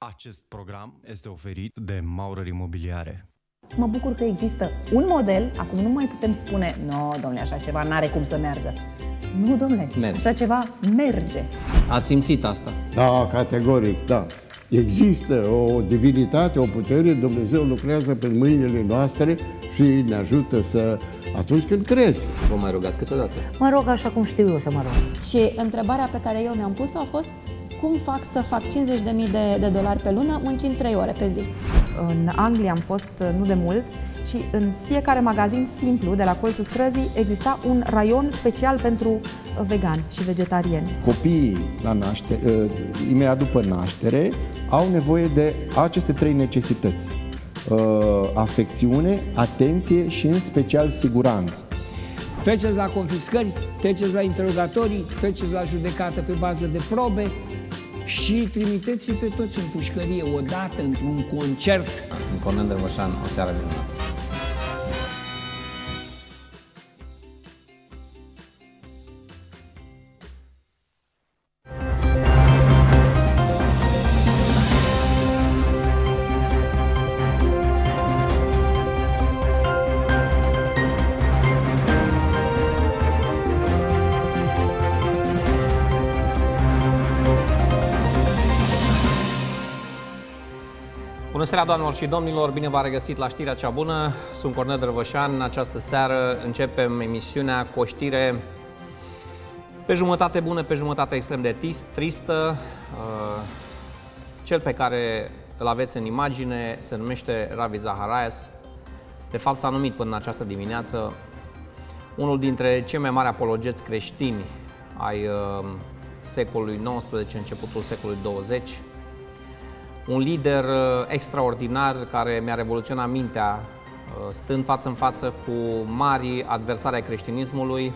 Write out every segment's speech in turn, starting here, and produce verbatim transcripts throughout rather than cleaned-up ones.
Acest program este oferit de Maurer Imobiliare. Mă bucur că există un model, acum nu mai putem spune, nu, domnule, așa ceva n-are cum să meargă. Nu, domnule, merge. Așa ceva merge. Ați simțit asta? Da, categoric, da. Există o divinitate, o putere, Dumnezeu lucrează pe mâinile noastre și ne ajută să, atunci când crezi. Vă mai rugați câteodată? Mă rog așa cum știu eu să mă rog. Și întrebarea pe care eu mi-am pus-o a fost: cum fac să fac cincizeci de mii de, de dolari pe lună muncind trei ore pe zi? În Anglia am fost nu de mult și în fiecare magazin simplu de la colțul străzii exista un raion special pentru vegani și vegetariani. Copiii la naștere, imediat după naștere, au nevoie de aceste trei necesități: afecțiune, atenție și în special siguranță. Treceți la confiscări, treceți la interogatorii, treceți la judecată pe bază de probe și trimiteți-i pe toți în pușcărie odată, într-un concert. Sunt Cornel Dărvășan, o seară minunată. Bună seara, doamnelor și domnilor! Bine v-am regăsit la Știrea Cea Bună. Sunt Cornel Dărvășan. În această seară începem emisiunea cu o știre pe jumătate bună, pe jumătate extrem de tristă. Cel pe care îl aveți în imagine se numește Ravi Zaharias. De fapt, s-a numit până în această dimineață unul dintre cei mai mari apologeți creștini ai secolului nouăsprezece, începutul secolului douăzeci. Un lider extraordinar care mi-a revoluționat mintea, stând față în față cu mari adversari ai creștinismului.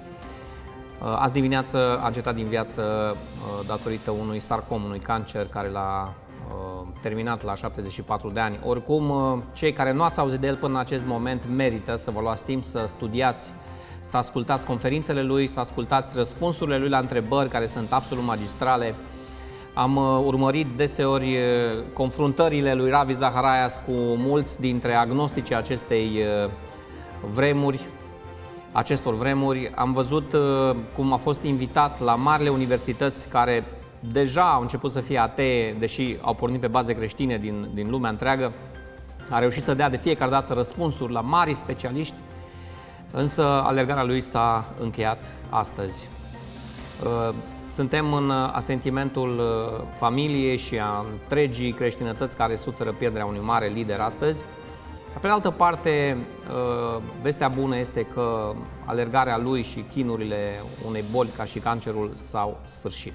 Azi dimineață a încetat din viață datorită unui sarcom, unui cancer care l-a terminat la șaptezeci și patru de ani. Oricum, cei care nu ați auzit de el până în acest moment merită să vă luați timp să studiați, să ascultați conferințele lui, să ascultați răspunsurile lui la întrebări care sunt absolut magistrale. Am urmărit deseori confruntările lui Ravi Zaharias cu mulți dintre agnosticii acestei vremuri, acestor vremuri. Am văzut cum a fost invitat la marile universități care deja au început să fie atee, deși au pornit pe baze creștine din, din lumea întreagă. A reușit să dea de fiecare dată răspunsuri la mari specialiști, însă alergarea lui s-a încheiat astăzi. Suntem în asentimentul familiei și a întregii creștinătăți care suferă pierderea unui mare lider astăzi. Pe de altă parte, vestea bună este că alergarea lui și chinurile unei boli ca și cancerul s-au sfârșit.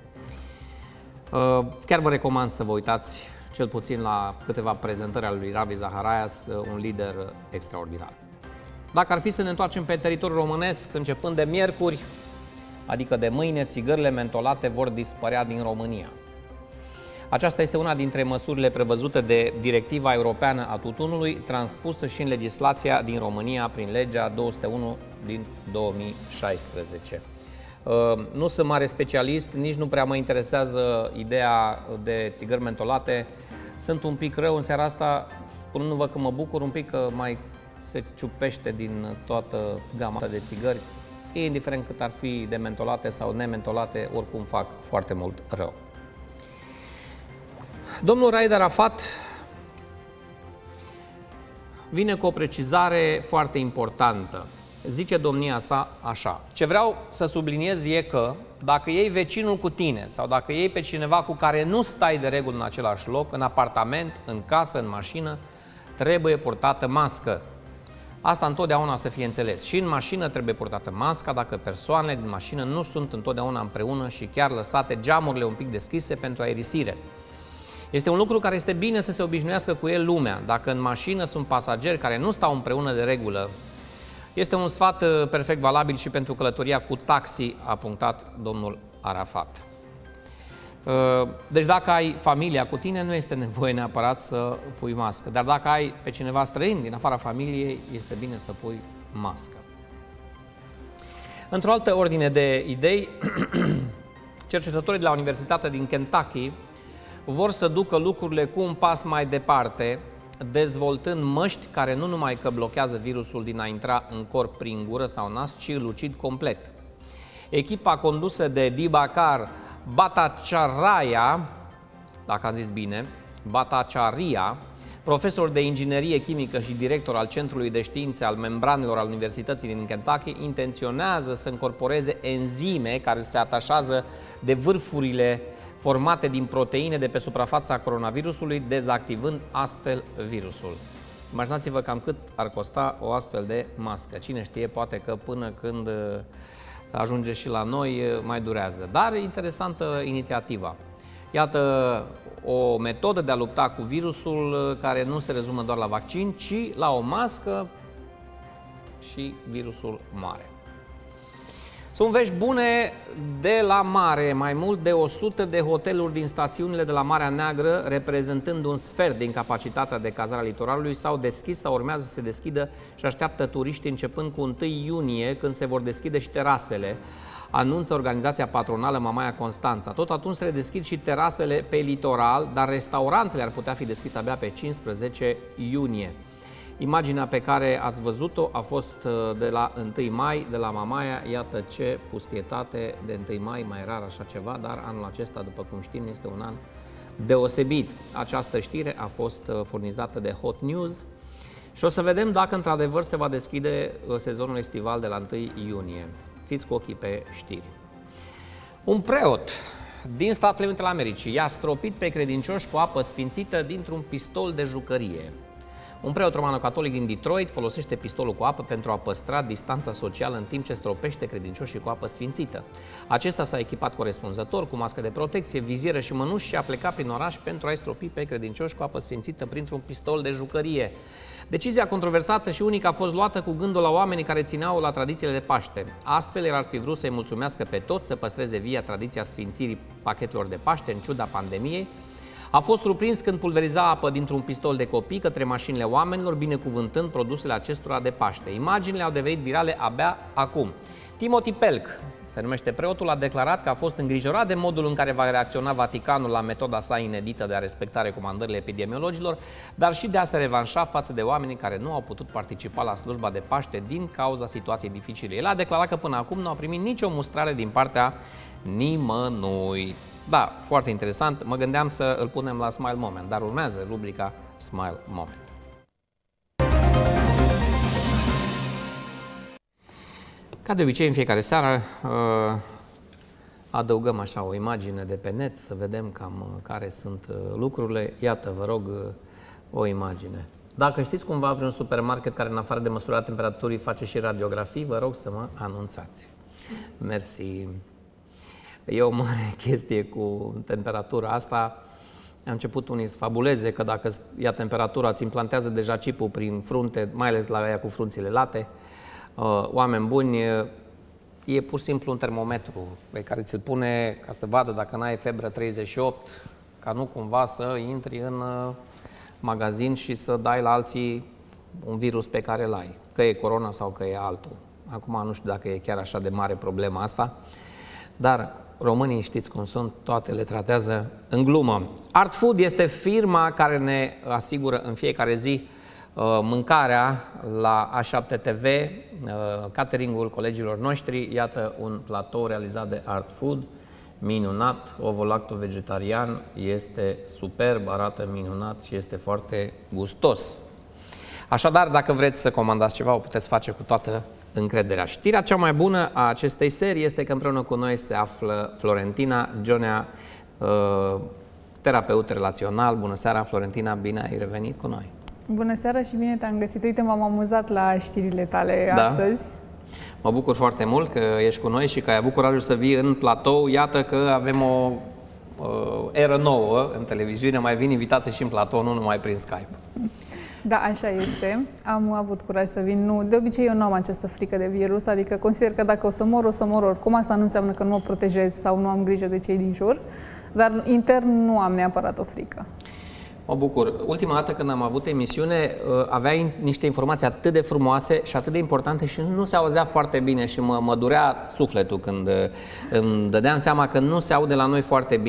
Chiar vă recomand să vă uitați cel puțin la câteva prezentări ale lui Ravi Zaharias, un lider extraordinar. Dacă ar fi să ne întoarcem pe teritoriul românesc, începând de miercuri, adică de mâine, țigările mentolate vor dispărea din România. Aceasta este una dintre măsurile prevăzute de Directiva Europeană a Tutunului, transpusă și în legislația din România prin legea două sute unu din două mii șaisprezece. Nu sunt mare specialist, nici nu prea mă interesează ideea de țigări mentolate. Sunt un pic rău în seara asta, spunându-vă că mă bucur un pic că mai se ciupește din toată gama de țigări. Indiferent cât ar fi de mentolate sau nementolate, oricum fac foarte mult rău. Domnul Raed Arafat vine cu o precizare foarte importantă. Zice domnia sa așa: ce vreau să subliniez e că dacă iei vecinul cu tine sau dacă iei pe cineva cu care nu stai de regulă în același loc, în apartament, în casă, în mașină, trebuie purtată mască. Asta întotdeauna să fie înțeles. Și în mașină trebuie purtată masca dacă persoanele din mașină nu sunt întotdeauna împreună și chiar lăsate geamurile un pic deschise pentru aerisire. Este un lucru care este bine să se obișnuiască cu el lumea. Dacă în mașină sunt pasageri care nu stau împreună de regulă, este un sfat perfect valabil și pentru călătoria cu taxi, a punctat domnul Arafat. Deci dacă ai familia cu tine, nu este nevoie neapărat să pui mască. Dar dacă ai pe cineva străin din afara familiei, este bine să pui mască. Într-o altă ordine de idei, cercetătorii de la Universitatea din Kentucky vor să ducă lucrurile cu un pas mai departe, dezvoltând măști care nu numai că blochează virusul din a intra în corp prin gură sau nas, ci îl ucid complet. Echipa condusă de Dibakar Bhattacharya, dacă am zis bine, Bhattacharya, profesor de inginerie chimică și director al Centrului de Științe al Membranelor al Universității din Kentucky, intenționează să încorporeze enzime care se atașează de vârfurile formate din proteine de pe suprafața coronavirusului, dezactivând astfel virusul. Imaginați-vă cam cât ar costa o astfel de mască. Cine știe, poate că până când ajunge și la noi mai durează. Dar interesantă inițiativa. Iată o metodă de a lupta cu virusul care nu se rezumă doar la vaccin, ci la o mască și virusul moare. Sunt vești bune de la mare. Mai mult de o sută de hoteluri din stațiunile de la Marea Neagră, reprezentând un sfert din capacitatea de cazare a litoralului, s-au deschis sau urmează să se deschidă și așteaptă turiștii începând cu întâi iunie, când se vor deschide și terasele, anunță organizația patronală Mamaia Constanța. Tot atunci se redeschid și terasele pe litoral, dar restaurantele ar putea fi deschise abia pe cincisprezece iunie. Imaginea pe care ați văzut-o a fost de la întâi mai, de la Mamaia. Iată ce pustietate de întâi mai, mai rar așa ceva, dar anul acesta, după cum știm, este un an deosebit. Această știre a fost furnizată de Hot News și o să vedem dacă într-adevăr se va deschide sezonul estival de la întâi iunie. Fiți cu ochii pe știri. Un preot din Statele Unite ale Americii i-a stropit pe credincioși cu apă sfințită dintr-un pistol de jucărie. Un preot romano-catolic din Detroit folosește pistolul cu apă pentru a păstra distanța socială în timp ce stropește credincioșii cu apă sfințită. Acesta s-a echipat corespunzător cu mască de protecție, vizieră și mănuși și a plecat prin oraș pentru a-i stropi pe credincioși cu apă sfințită printr-un pistol de jucărie. Decizia controversată și unică a fost luată cu gândul la oamenii care țineau la tradițiile de Paște. Astfel, el ar fi vrut să-i mulțumească pe toți să păstreze via tradiția sfințirii pachetelor de Paște în ciuda pandemiei. A fost surprins când pulveriza apă dintr-un pistol de copii către mașinile oamenilor, binecuvântând produsele acestora de Paște. Imaginile au devenit virale abia acum. Timothy Pelk, se numește preotul, a declarat că a fost îngrijorat de modul în care va reacționa Vaticanul la metoda sa inedită de a respecta recomandările epidemiologilor, dar și de a se revanșa față de oamenii care nu au putut participa la slujba de Paște din cauza situației dificile. El a declarat că până acum nu a primit nicio mustrare din partea nimănui. Da, foarte interesant. Mă gândeam să îl punem la Smile Moment, dar urmează rubrica Smile Moment. Ca de obicei, în fiecare seară adăugăm așa o imagine de pe net, să vedem cam care sunt lucrurile. Iată, vă rog, o imagine. Dacă știți cumva vreun supermarket care, în afară de măsurarea temperaturii, face și radiografii, vă rog să mă anunțați. Mersi. E o mare chestie cu temperatura asta. Am început unii să fabuleze că dacă ia temperatura, îți implantează deja chipul prin frunte, mai ales la aia cu frunțile late. Oameni buni, e pur și simplu un termometru pe care ți-l pune ca să vadă dacă n-ai febră treizeci și opt, ca nu cumva să intri în magazin și să dai la alții un virus pe care îl ai, că e corona sau că e altul. Acum nu știu dacă e chiar așa de mare problema asta, dar românii, știți cum sunt, toate le tratează în glumă. Art Food este firma care ne asigură în fiecare zi uh, mâncarea la A șapte T V, uh, cateringul colegilor noștri. Iată un platou realizat de Art Food, minunat, ovo-lacto-vegetarian, este superb, arată minunat și este foarte gustos. Așadar, dacă vreți să comandați ceva, o puteți face cu toată încrederea. Știrea cea mai bună a acestei serii este că împreună cu noi se află Florentina Gionea, uh, terapeut relațional. Bună seara, Florentina, bine ai revenit cu noi. Bună seara și bine te-am găsit. Uite, m-am amuzat la știrile tale da. astăzi. Mă bucur foarte mult că ești cu noi și că ai avut curajul să vii în platou. Iată că avem o uh, eră nouă în televiziune, mai vin invitații și în platou, nu numai prin Skype. Da, așa este. Am avut curaj să vin. Nu, de obicei eu nu am această frică de virus, adică consider că dacă o să mor, o să mor oricum. Asta nu înseamnă că nu mă protejez sau nu am grijă de cei din jur, dar intern nu am neapărat o frică. Mă bucur. Ultima dată când am avut emisiune, aveai niște informații atât de frumoase și atât de importante și nu se auzea foarte bine și mă, mă durea sufletul când îmi dădeam seama că nu se aude la noi foarte bine.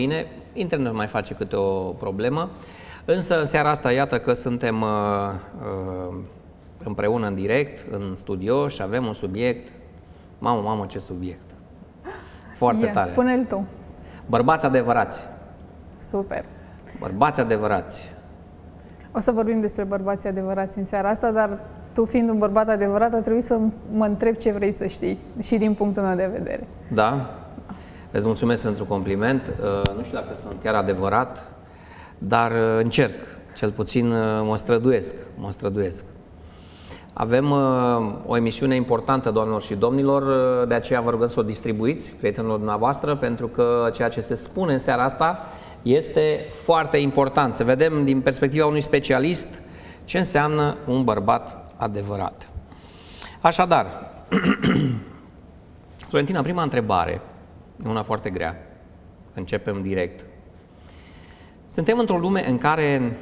internetul mai face câte o problemă. Însă în seara asta, iată că suntem uh, uh, împreună în direct, în studio și avem un subiect. Mamă, mamă, ce subiect! Foarte Ia, tare. spune-l tu. Bărbați adevărați. Super. Bărbați adevărați. O să vorbim despre bărbații adevărați în seara asta, dar tu fiind un bărbat adevărat, a trebuit să mă întreb ce vrei să știi și din punctul meu de vedere. Da? Îți mulțumesc pentru compliment. Uh, nu știu dacă sunt chiar adevărat, dar uh, încerc. Cel puțin uh, mă străduiesc. Mă străduiesc. Avem uh, o emisiune importantă, doamnelor și domnilor, uh, de aceea vă rugăm să o distribuiți prietenilor dumneavoastră, pentru că ceea ce se spune în seara asta este foarte important. Să vedem din perspectiva unui specialist ce înseamnă un bărbat adevărat. Așadar, Florentina, prima întrebare, e una foarte grea. Începem direct. Suntem într-o lume în care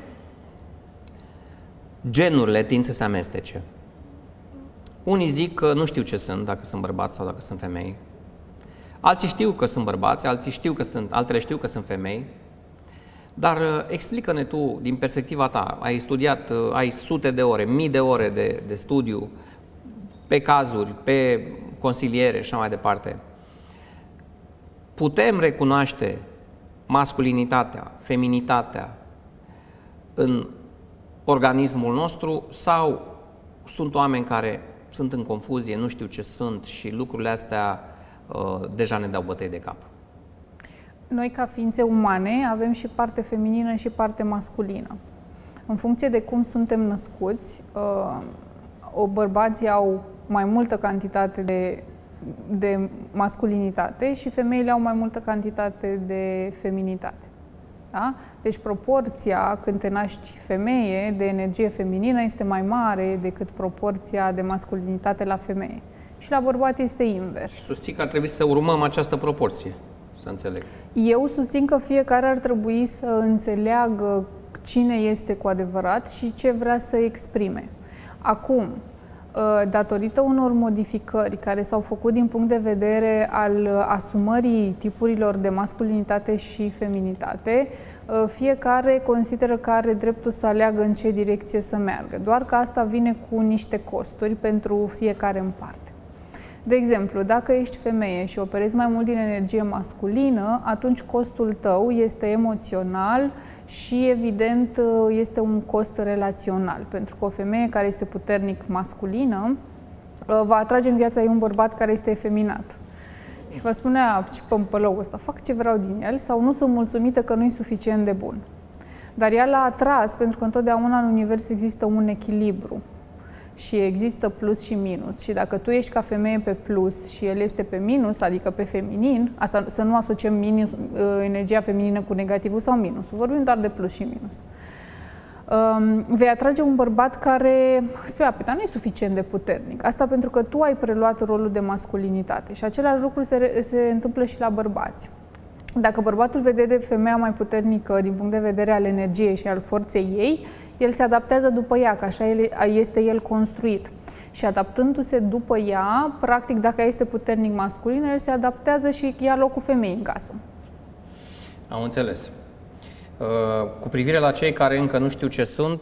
genurile tind să se amestece. Unii zic că nu știu ce sunt, dacă sunt bărbați sau dacă sunt femei. Alții știu că sunt bărbați, alții știu că sunt, altele știu că sunt femei. Dar explică-ne tu, din perspectiva ta, ai studiat, ai sute de ore, mii de ore de, de studiu, pe cazuri, pe consiliere și așa mai departe. Putem recunoaște masculinitatea, feminitatea în organismul nostru sau sunt oameni care sunt în confuzie, nu știu ce sunt și lucrurile astea uh, deja ne dau bătăi de cap? Noi, ca ființe umane, avem și parte feminină și parte masculină. În funcție de cum suntem născuți, o bărbații au mai multă cantitate de, de masculinitate și femeile au mai multă cantitate de feminitate. Da? Deci proporția, când te naști femeie, de energie feminină este mai mare decât proporția de masculinitate la femeie. Și la bărbat este invers. Susțin că ar trebui să urmăm această proporție, să înțeleg. Eu susțin că fiecare ar trebui să înțeleagă cine este cu adevărat și ce vrea să exprime. Acum, datorită unor modificări care s-au făcut din punct de vedere al asumării tipurilor de masculinitate și feminitate, fiecare consideră că are dreptul să aleagă în ce direcție să meargă, doar că asta vine cu niște costuri pentru fiecare în parte. De exemplu, dacă ești femeie și operezi mai mult din energie masculină, atunci costul tău este emoțional și, evident, este un cost relațional. Pentru că o femeie care este puternic masculină va atrage în viața ei un bărbat care este efeminat. Și va spune, ce pămpălău ăsta, fac ce vreau din el, sau nu sunt mulțumită că nu e suficient de bun. Dar ea l-a atras pentru că întotdeauna în univers există un echilibru. Și există plus și minus. Și dacă tu ești ca femeie pe plus și el este pe minus, adică pe feminin, asta să nu asociem minus, energia feminină cu negativul sau minusul, vorbim doar de plus și minus. Um, vei atrage un bărbat care spune, dar nu e suficient de puternic. Asta pentru că tu ai preluat rolul de masculinitate. Și același lucru se, se întâmplă și la bărbați. Dacă bărbatul vede de femeia mai puternică din punct de vedere al energiei și al forței ei, el se adaptează după ea, că așa este el construit. Și adaptându-se după ea, practic, dacă este puternic masculin, el se adaptează și ia locul femeii în casă. Am înțeles. Cu privire la cei care încă nu știu ce sunt,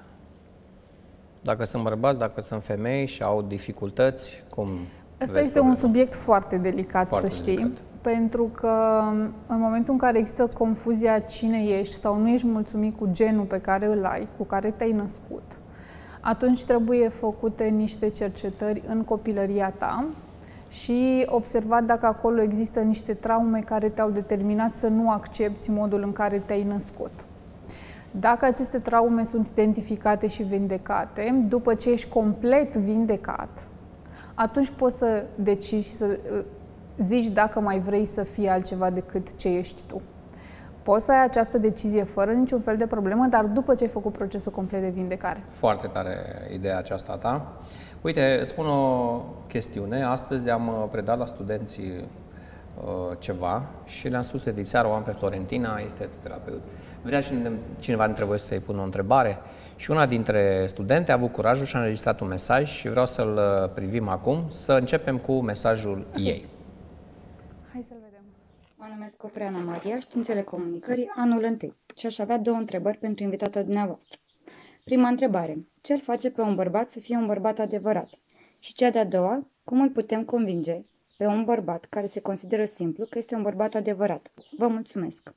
dacă sunt bărbați, dacă sunt femei și au dificultăți, cum Asta este un subiect foarte delicat, foarte să știi. Delicat. Pentru că în momentul în care există confuzia cine ești sau nu ești mulțumit cu genul pe care îl ai, cu care te-ai născut, atunci trebuie făcute niște cercetări în copilăria ta și observat dacă acolo există niște traume care te-au determinat să nu accepti modul în care te-ai născut. Dacă aceste traume sunt identificate și vindecate, după ce ești complet vindecat, atunci poți să decizi și să zici dacă mai vrei să fii altceva decât ce ești tu. Poți să ai această decizie fără niciun fel de problemă, dar după ce ai făcut procesul complet de vindecare. Foarte tare ideea aceasta ta. Uite, îți spun o chestiune. Astăzi am predat la studenții uh, ceva și le-am spus de diseară, o am pe Florentina, este terapeut. Vrea cineva dintre voi să-i pună o întrebare? Și una dintre studente a avut curajul și a înregistrat un mesaj și vreau să-l privim acum, să începem cu mesajul ei. Hai să-l vedem. numesc Opreana Maria, Științele Comunicării, anul întâi, și aș avea două întrebări pentru invitata dumneavoastră. Prima întrebare: ce îl face pe un bărbat să fie un bărbat adevărat? Și cea de-a doua: cum îl putem convinge pe un bărbat care se consideră simplu că este un bărbat adevărat? Vă mulțumesc!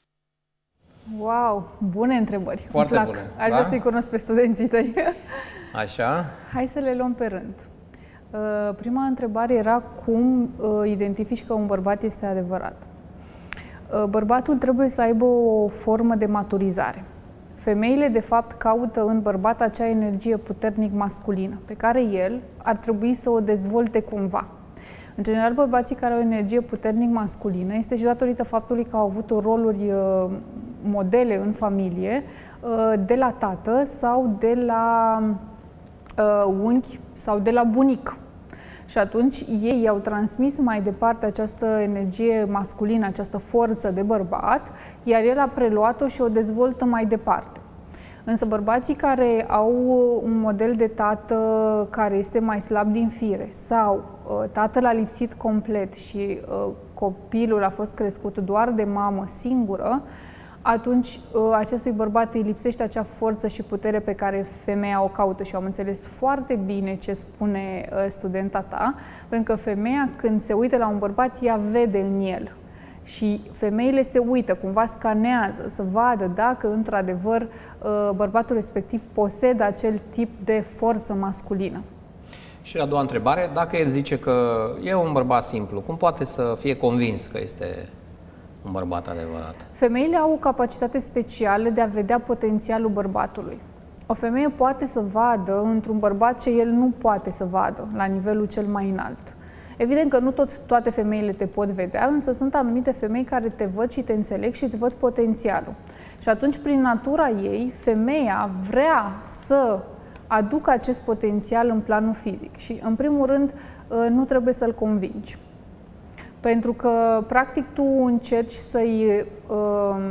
Wow, bune întrebări! Foarte Îmi plac. bune. Aș da? vrea să-i cunosc pe studenții tăi. Așa. Hai să le luăm pe rând. Prima întrebare era cum identifici că un bărbat este adevărat. Bărbatul trebuie să aibă o formă de maturizare. Femeile, de fapt, caută în bărbat acea energie puternic masculină, pe care el ar trebui să o dezvolte cumva. În general, bărbații care au o energie puternic masculină este și datorită faptului că au avut roluri modele în familie de la tată sau de la unchi sau de la bunic. Și atunci ei au transmis mai departe această energie masculină, această forță de bărbat, iar el a preluat-o și o dezvoltă mai departe. Însă bărbații care au un model de tată care este mai slab din fire sau tatăl a lipsit complet și copilul a fost crescut doar de mamă singură, atunci acestui bărbat îi lipsește acea forță și putere pe care femeia o caută. Și eu am înțeles foarte bine ce spune studenta ta, pentru că femeia, când se uită la un bărbat, ea vede în el. Și femeile se uită, cumva scanează, să vadă dacă, într-adevăr, bărbatul respectiv posedă acel tip de forță masculină. Și a doua întrebare: dacă el zice că e un bărbat simplu, cum poate să fie convins că este un bărbat adevărat? Femeile au o capacitate specială de a vedea potențialul bărbatului. O femeie poate să vadă într-un bărbat ce el nu poate să vadă la nivelul cel mai înalt. Evident că nu tot, toate femeile te pot vedea, însă sunt anumite femei care te văd și te înțeleg și îți văd potențialul. Și atunci, prin natura ei, femeia vrea să aducă acest potențial în planul fizic. Și, în primul rând, nu trebuie să-l convingi. Pentru că, practic, tu încerci să-i uh,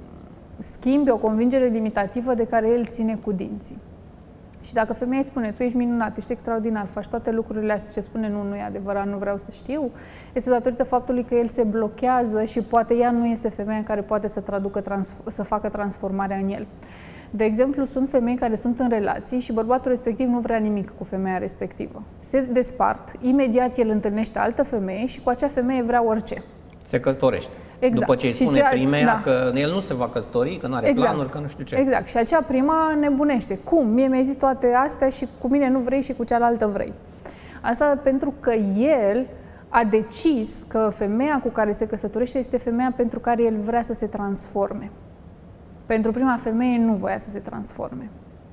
schimbi o convingere limitativă de care el ține cu dinții. Și dacă femeia îi spune: tu ești minunat, ești extraordinar, faci toate lucrurile astea, și spune: nu, nu e adevărat, nu vreau să știu, este datorită faptului că el se blochează și poate ea nu este femeia care poate să, traducă, să facă transformarea în el. De exemplu, sunt femei care sunt în relații și bărbatul respectiv nu vrea nimic cu femeia respectivă. Se despart, imediat el întâlnește altă femeie și cu acea femeie vrea orice. Se căsătorește. Exact. După ce îi spune cea, primeia da. că el nu se va căsători, că nu are exact. planuri, că nu știu ce. Exact. Și acea prima nebunește. Cum? Mie mi-ai zis toate astea și cu mine nu vrei și cu cealaltă vrei. Asta pentru că el a decis că femeia cu care se căsătorește este femeia pentru care el vrea să se transforme. Pentru prima femeie nu voia să se transforme.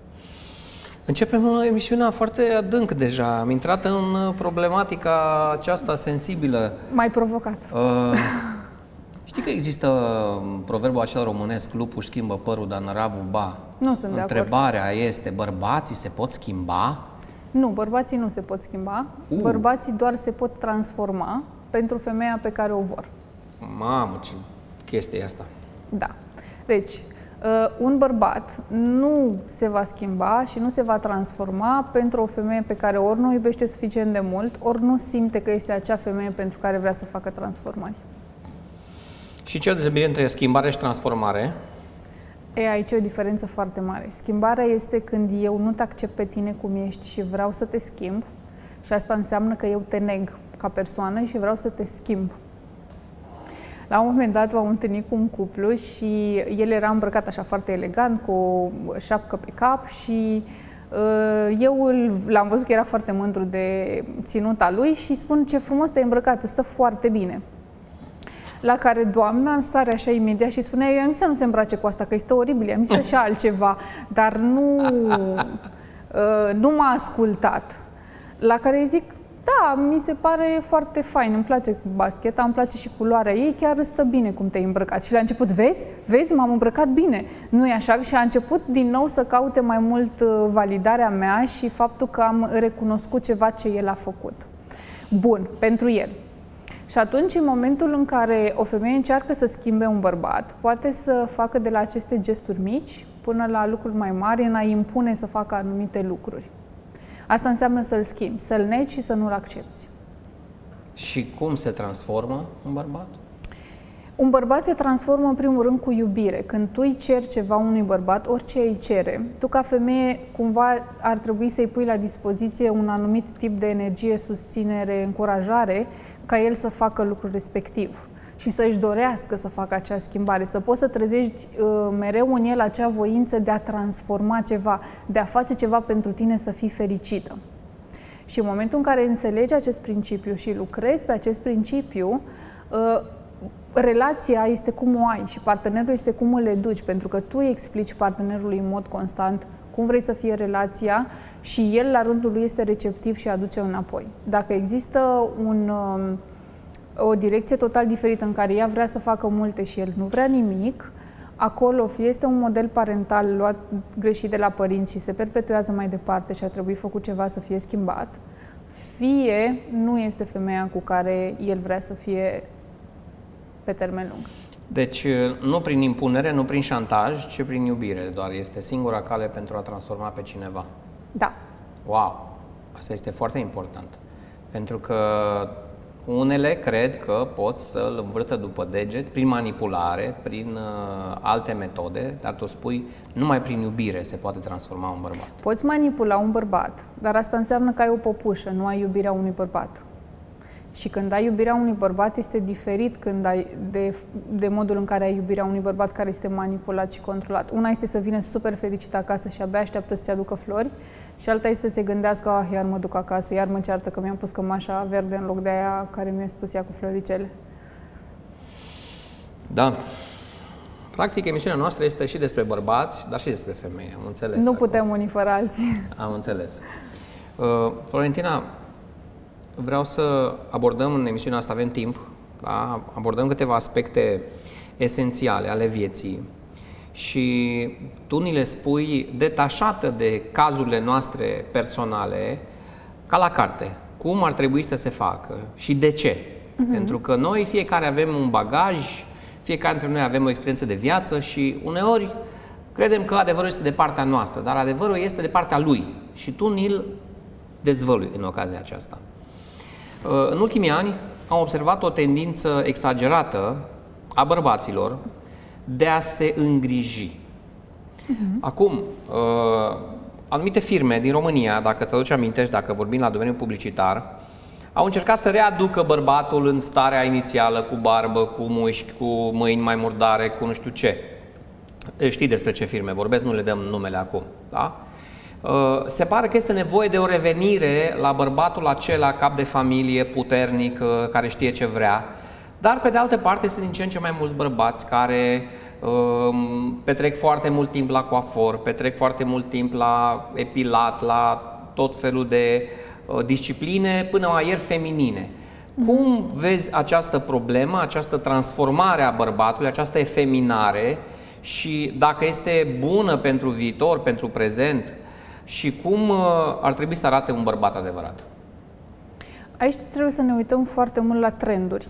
Începem emisiunea foarte adânc deja. Am intrat în problematica aceasta sensibilă. Mai provocat. Uh, știi că există proverbul acela românesc: lupul schimbă părul, dar năravul ba. Nu sunt de acord. Întrebarea este: bărbații se pot schimba? Nu, bărbații nu se pot schimba. Uh. Bărbații doar se pot transforma pentru femeia pe care o vor. Mamă, ce chestie e asta. Da. Deci, un bărbat nu se va schimba și nu se va transforma pentru o femeie pe care ori nu o iubește suficient de mult, ori nu simte că este acea femeie pentru care vrea să facă transformări. Și ce deosebire între schimbare și transformare? E, aici e o diferență foarte mare. Schimbarea este când eu nu te accept pe tine cum ești și vreau să te schimb, și asta înseamnă că eu te neg ca persoană și vreau să te schimb. La un moment dat m-am întâlnit cu un cuplu și el era îmbrăcat așa foarte elegant, cu o șapcă pe cap și uh, eu l-am văzut că era foarte mândru de ținuta lui și spun: ce frumos te-ai îmbrăcat, stă foarte bine. La care doamna, în stare așa imediat, și spunea: eu am zis să nu se îmbrace cu asta, că este oribil, am zis așa altceva, dar nu, uh, nu m-a ascultat. La care îi zic: da, mi se pare foarte fain, îmi place bascheta, îmi place și culoarea ei, chiar stă bine cum te-ai îmbrăcat. Și la început: vezi, vezi, m-am îmbrăcat bine, nu e așa? Și a început din nou să caute mai mult validarea mea și faptul că am recunoscut ceva ce el a făcut. Bun, pentru el. Și atunci, în momentul în care o femeie încearcă să schimbe un bărbat, poate să facă de la aceste gesturi mici până la lucruri mai mari în a impune să facă anumite lucruri. Asta înseamnă să-l schimbi, să-l negi și să nu-l accepți. Și cum se transformă un bărbat? Un bărbat se transformă în primul rând cu iubire. Când tu îi ceri ceva unui bărbat, orice îi cere, tu ca femeie cumva ar trebui să-i pui la dispoziție un anumit tip de energie, susținere, încurajare, ca el să facă lucrul respectiv și să-și dorească să facă acea schimbare, să poți să trezești uh, mereu în el acea voință de a transforma ceva, de a face ceva pentru tine să fii fericită. Și în momentul în care înțelegi acest principiu și lucrezi pe acest principiu, uh, relația este cum o ai și partenerul este cum îl educi, pentru că tu îi explici partenerului în mod constant cum vrei să fie relația și el la rândul lui este receptiv și aduce înapoi. Dacă există un, o direcție total diferită în care ea vrea să facă multe și el nu vrea nimic, acolo fie este un model parental luat greșit de la părinți și se perpetuează mai departe și ar trebui făcut ceva să fie schimbat, fie nu este femeia cu care el vrea să fie pe termen lung. Deci nu prin impunere, nu prin șantaj, ci prin iubire doar. Este singura cale pentru a transforma pe cineva. Da. Wow! Asta este foarte important. Pentru că unele cred că pot să-l învârtă după deget prin manipulare, prin uh, alte metode, dar tu spui numai prin iubire se poate transforma un bărbat. Poți manipula un bărbat, dar asta înseamnă că ai o păpușă, nu ai iubirea unui bărbat. Și când ai iubirea unui bărbat este diferit când ai de, de modul în care ai iubirea unui bărbat care este manipulat și controlat. Una este să vină super fericit acasă și abia așteaptă să-ți aducă flori și alta este să se gândească, ah, iar mă duc acasă, iar mă ceartă că mi-am pus cămașa verde în loc de aia care mi-a spus ea cu floricele. Da. Practic, emisiunea noastră este și despre bărbați, dar și despre femei, am înțeles. Nu acum. putem unii fără alții. Am înțeles. Uh, Florentina, vreau să abordăm în emisiunea asta, avem timp, da? Abordăm câteva aspecte esențiale ale vieții și tu ni le spui detașată de cazurile noastre personale, ca la carte, cum ar trebui să se facă și de ce. Uh-huh. Pentru că noi fiecare avem un bagaj, fiecare dintre noi avem o experiență de viață și uneori credem că adevărul este de partea noastră, dar adevărul este de partea lui și tu ni-l dezvălui în ocazia aceasta. În ultimii ani am observat o tendință exagerată a bărbaților de a se îngriji. Uh-huh. Acum, anumite firme din România, dacă ți aduci aminte și dacă vorbim la domeniul publicitar, au încercat să readucă bărbatul în starea inițială, cu barbă, cu mușchi, cu mâini mai murdare, cu nu știu ce. Știi despre ce firme vorbesc, nu le dăm numele acum, da? Se pare că este nevoie de o revenire la bărbatul acela cap de familie, puternic, care știe ce vrea, dar pe de altă parte sunt din ce în ce mai mulți bărbați care um, petrec foarte mult timp la coafor, petrec foarte mult timp la epilat, la tot felul de uh, discipline, până la ieri feminine. Mm-hmm. Cum vezi această problemă, această transformare a bărbatului, această efeminare și dacă este bună pentru viitor, pentru prezent, și cum uh, ar trebui să arate un bărbat adevărat? Aici trebuie să ne uităm foarte mult la trenduri.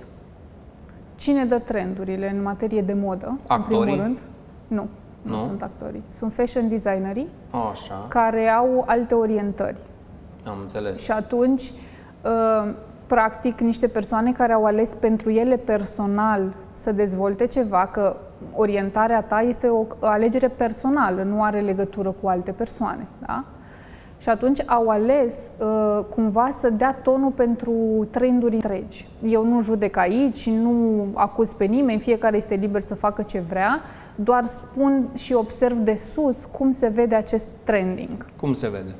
Cine dă trendurile în materie de modă? Actorii? În primul rând? Nu, nu, nu sunt actorii. Sunt fashion designerii Așa. care au alte orientări. Am înțeles. Și atunci, uh, practic, niște persoane care au ales pentru ele personal să dezvolte ceva, că orientarea ta este o alegere personală, nu are legătură cu alte persoane. Da? Și atunci au ales uh, cumva să dea tonul pentru trenduri întregi. Eu nu judec aici, nu acuz pe nimeni, fiecare este liber să facă ce vrea, doar spun și observ de sus cum se vede acest trending. Cum se vede?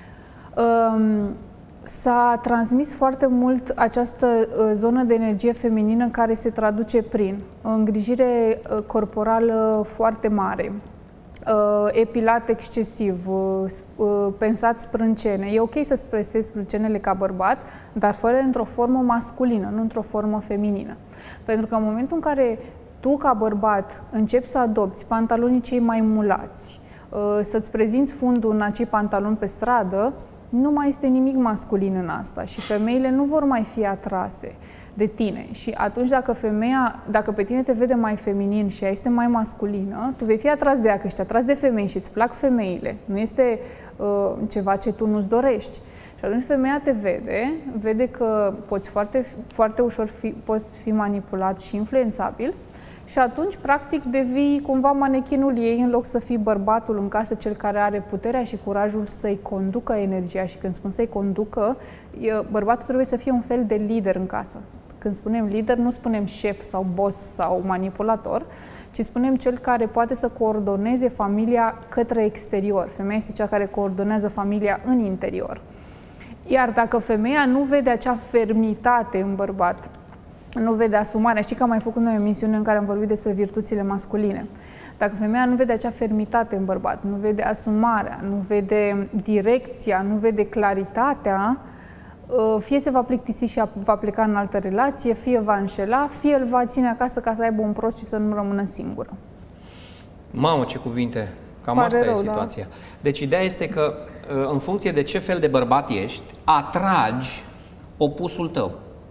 Um, S-a transmis foarte mult această uh, zonă de energie feminină care se traduce prin îngrijire uh, corporală foarte mare, uh, epilat excesiv, uh, uh, pensat sprâncene. E ok să-ți presezi sprâncenele ca bărbat, dar fără într-o formă masculină, nu într-o formă feminină. Pentru că în momentul în care tu ca bărbat începi să adopți pantalonii cei mai mulați, uh, să-ți prezinți fundul în acei pantaloni pe stradă, nu mai este nimic masculin în asta și femeile nu vor mai fi atrase de tine. Și atunci dacă femeia, dacă pe tine te vede mai feminin și ea este mai masculină, tu vei fi atras de ea, că ești atras de femei și îți plac femeile. Nu este uh, ceva ce tu nu-ți dorești. Și atunci femeia te vede, vede că poți foarte, foarte ușor fi, poți fi manipulat și influențabil și atunci, practic, devii cumva manechinul ei în loc să fii bărbatul în casă, cel care are puterea și curajul să-i conducă energia. Și când spun să-i conducă, bărbatul trebuie să fie un fel de lider în casă. Când spunem lider, nu spunem șef sau boss sau manipulator, ci spunem cel care poate să coordoneze familia către exterior. Femeia este cea care coordonează familia în interior. Iar dacă femeia nu vede acea fermitate în bărbat, nu vede asumarea, știi că am mai făcut noi o emisiune în care am vorbit despre virtuțile masculine. Dacă femeia nu vede acea fermitate în bărbat, nu vede asumarea, nu vede direcția, nu vede claritatea, fie se va plictisi și va pleca în altă relație, fie va înșela, fie îl va ține acasă ca să aibă un prost și să nu rămână singură. Mamă, ce cuvinte! Cam Pare asta rău, e situația. Da. Deci ideea este că în funcție de ce fel de bărbat ești, atragi opusul tău.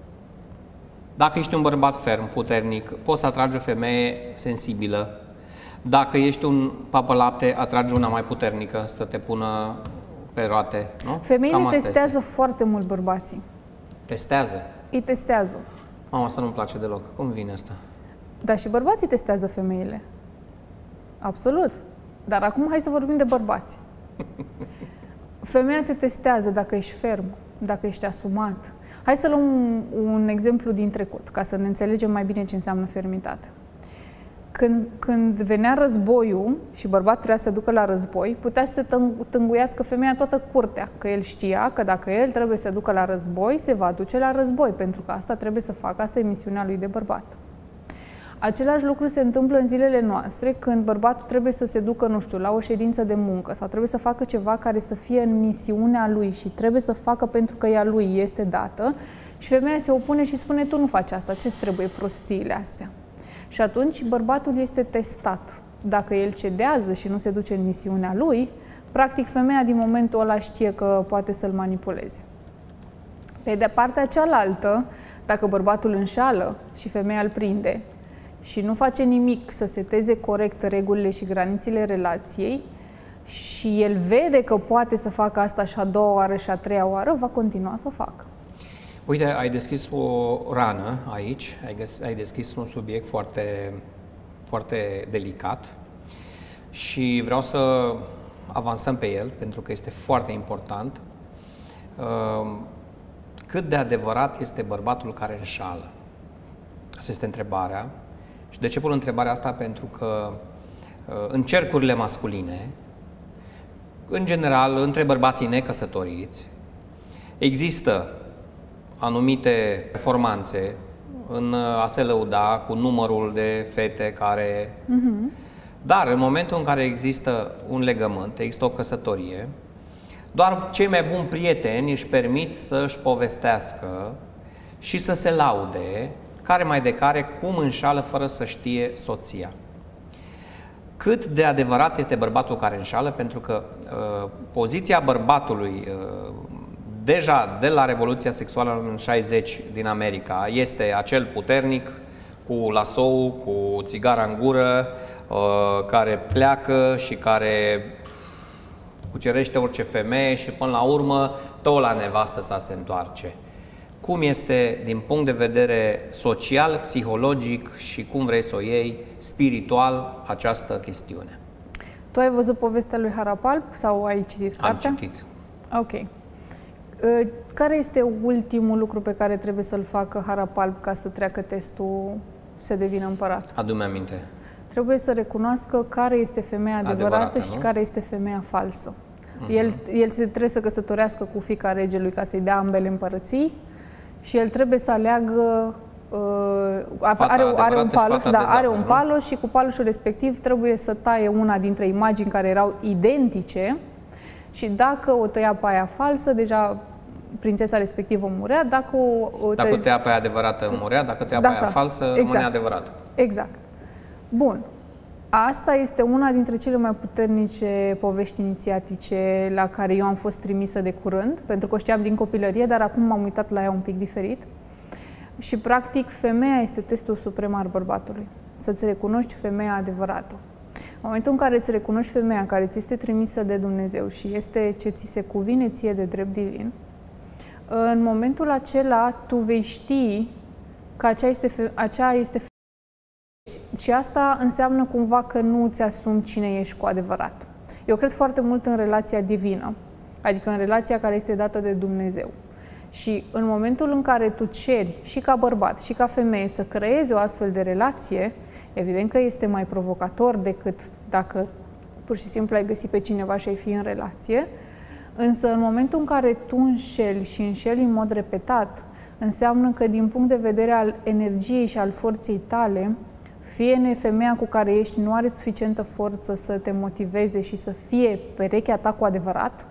Dacă ești un bărbat ferm, puternic, poți să atragi o femeie sensibilă. Dacă ești un papălapte, atragi una mai puternică să te pună pe roate, nu? Femeile testează este. foarte mult bărbații. Testează? Îi testează. Mamă, asta nu-mi place deloc. Cum vine asta? Da, și bărbații testează femeile. Absolut. Dar acum hai să vorbim de bărbați. Femeia te testează dacă ești ferm, dacă ești asumat. Hai să luăm un, un exemplu din trecut, ca să ne înțelegem mai bine ce înseamnă fermitate. Când, când venea războiul și bărbatul trebuia să se ducă la război, putea să tânguiască femeia toată curtea, că el știa că dacă el trebuie să se ducă la război, se va duce la război, pentru că asta trebuie să facă, asta e misiunea lui de bărbat. Același lucru se întâmplă în zilele noastre când bărbatul trebuie să se ducă, nu știu, la o ședință de muncă sau trebuie să facă ceva care să fie în misiunea lui și trebuie să facă pentru că ea lui este dată și femeia se opune și spune, tu nu faci asta, ce-ți trebuie prostiile astea? Și atunci bărbatul este testat. Dacă el cedează și nu se duce în misiunea lui, practic femeia din momentul ăla știe că poate să-l manipuleze. Pe de partea cealaltă, dacă bărbatul înșală și femeia îl prinde și nu face nimic să seteze corect regulile și granițele relației și el vede că poate să facă asta și a doua oară și a treia oară, va continua să o facă. Uite, ai deschis o rană aici, ai, găs- ai deschis un subiect foarte, foarte delicat și vreau să avansăm pe el, pentru că este foarte important. Cât de adevărat este bărbatul care înșală? Asta este întrebarea. Și de ce pun întrebarea asta? Pentru că în cercurile masculine, în general, între bărbații necăsătoriți, există anumite performanțe în a se lăuda cu numărul de fete care... Uh-huh. Dar în momentul în care există un legământ, există o căsătorie, doar cei mai buni prieteni își permit să își povestească și să se laude care mai de care cum înșală fără să știe soția. Cât de adevărat este bărbatul care înșală, pentru că uh, poziția bărbatului uh, deja de la Revoluția Sexuală în șaizeci din America este acel puternic cu lasou, cu țigara în gură, care pleacă și care cucerește orice femeie și până la urmă tot la nevastă sa se întoarce. Cum este din punct de vedere social, psihologic și cum vrei să o iei, spiritual, această chestiune? Tu ai văzut povestea lui Harapalp sau ai citit cartea? Am citit. Ok. Care este ultimul lucru pe care trebuie să-l facă Harapalp ca să treacă testul să devină împărat? Adu-mi aminte. Trebuie să recunoască care este femeia adevărată, adevărată și nu? care este femeia falsă. Uh-huh. El, el se trebuie să căsătorească cu fiica regelui ca să-i dea ambele împărății și el trebuie să aleagă uh, are, are un paloș, da, are un paloș și cu paloșul respectiv trebuie să taie una dintre imagini care erau identice. Și dacă o tăia pe aia falsă, deja prințesa respectivă murea. Dacă o, o dacă o tăia pe aia adevărată, murea. Dacă o tăia da, pe aia falsă, exact. rămâne adevărată. Exact. Bun. Asta este una dintre cele mai puternice povești inițiatice la care eu am fost trimisă de curând, pentru că o știam din copilărie, dar acum m-am uitat la ea un pic diferit. Și, practic, femeia este testul suprem al bărbatului. Să-ți recunoști femeia adevărată. În momentul în care îți recunoști femeia care ți este trimisă de Dumnezeu și este ce ți se cuvine ție de drept divin, în momentul acela tu vei ști că acea este, acea este și asta înseamnă cumva că nu îți asumi cine ești cu adevărat. Eu cred foarte mult în relația divină, adică în relația care este dată de Dumnezeu. Și în momentul în care tu ceri și ca bărbat și ca femeie să creezi o astfel de relație, evident că este mai provocator decât dacă pur și simplu ai găsi pe cineva și ai fi în relație, însă în momentul în care tu înșeli și înșeli în mod repetat, înseamnă că din punct de vedere al energiei și al forței tale, fie femeia cu care ești nu are suficientă forță să te motiveze și să fie perechea ta cu adevărat,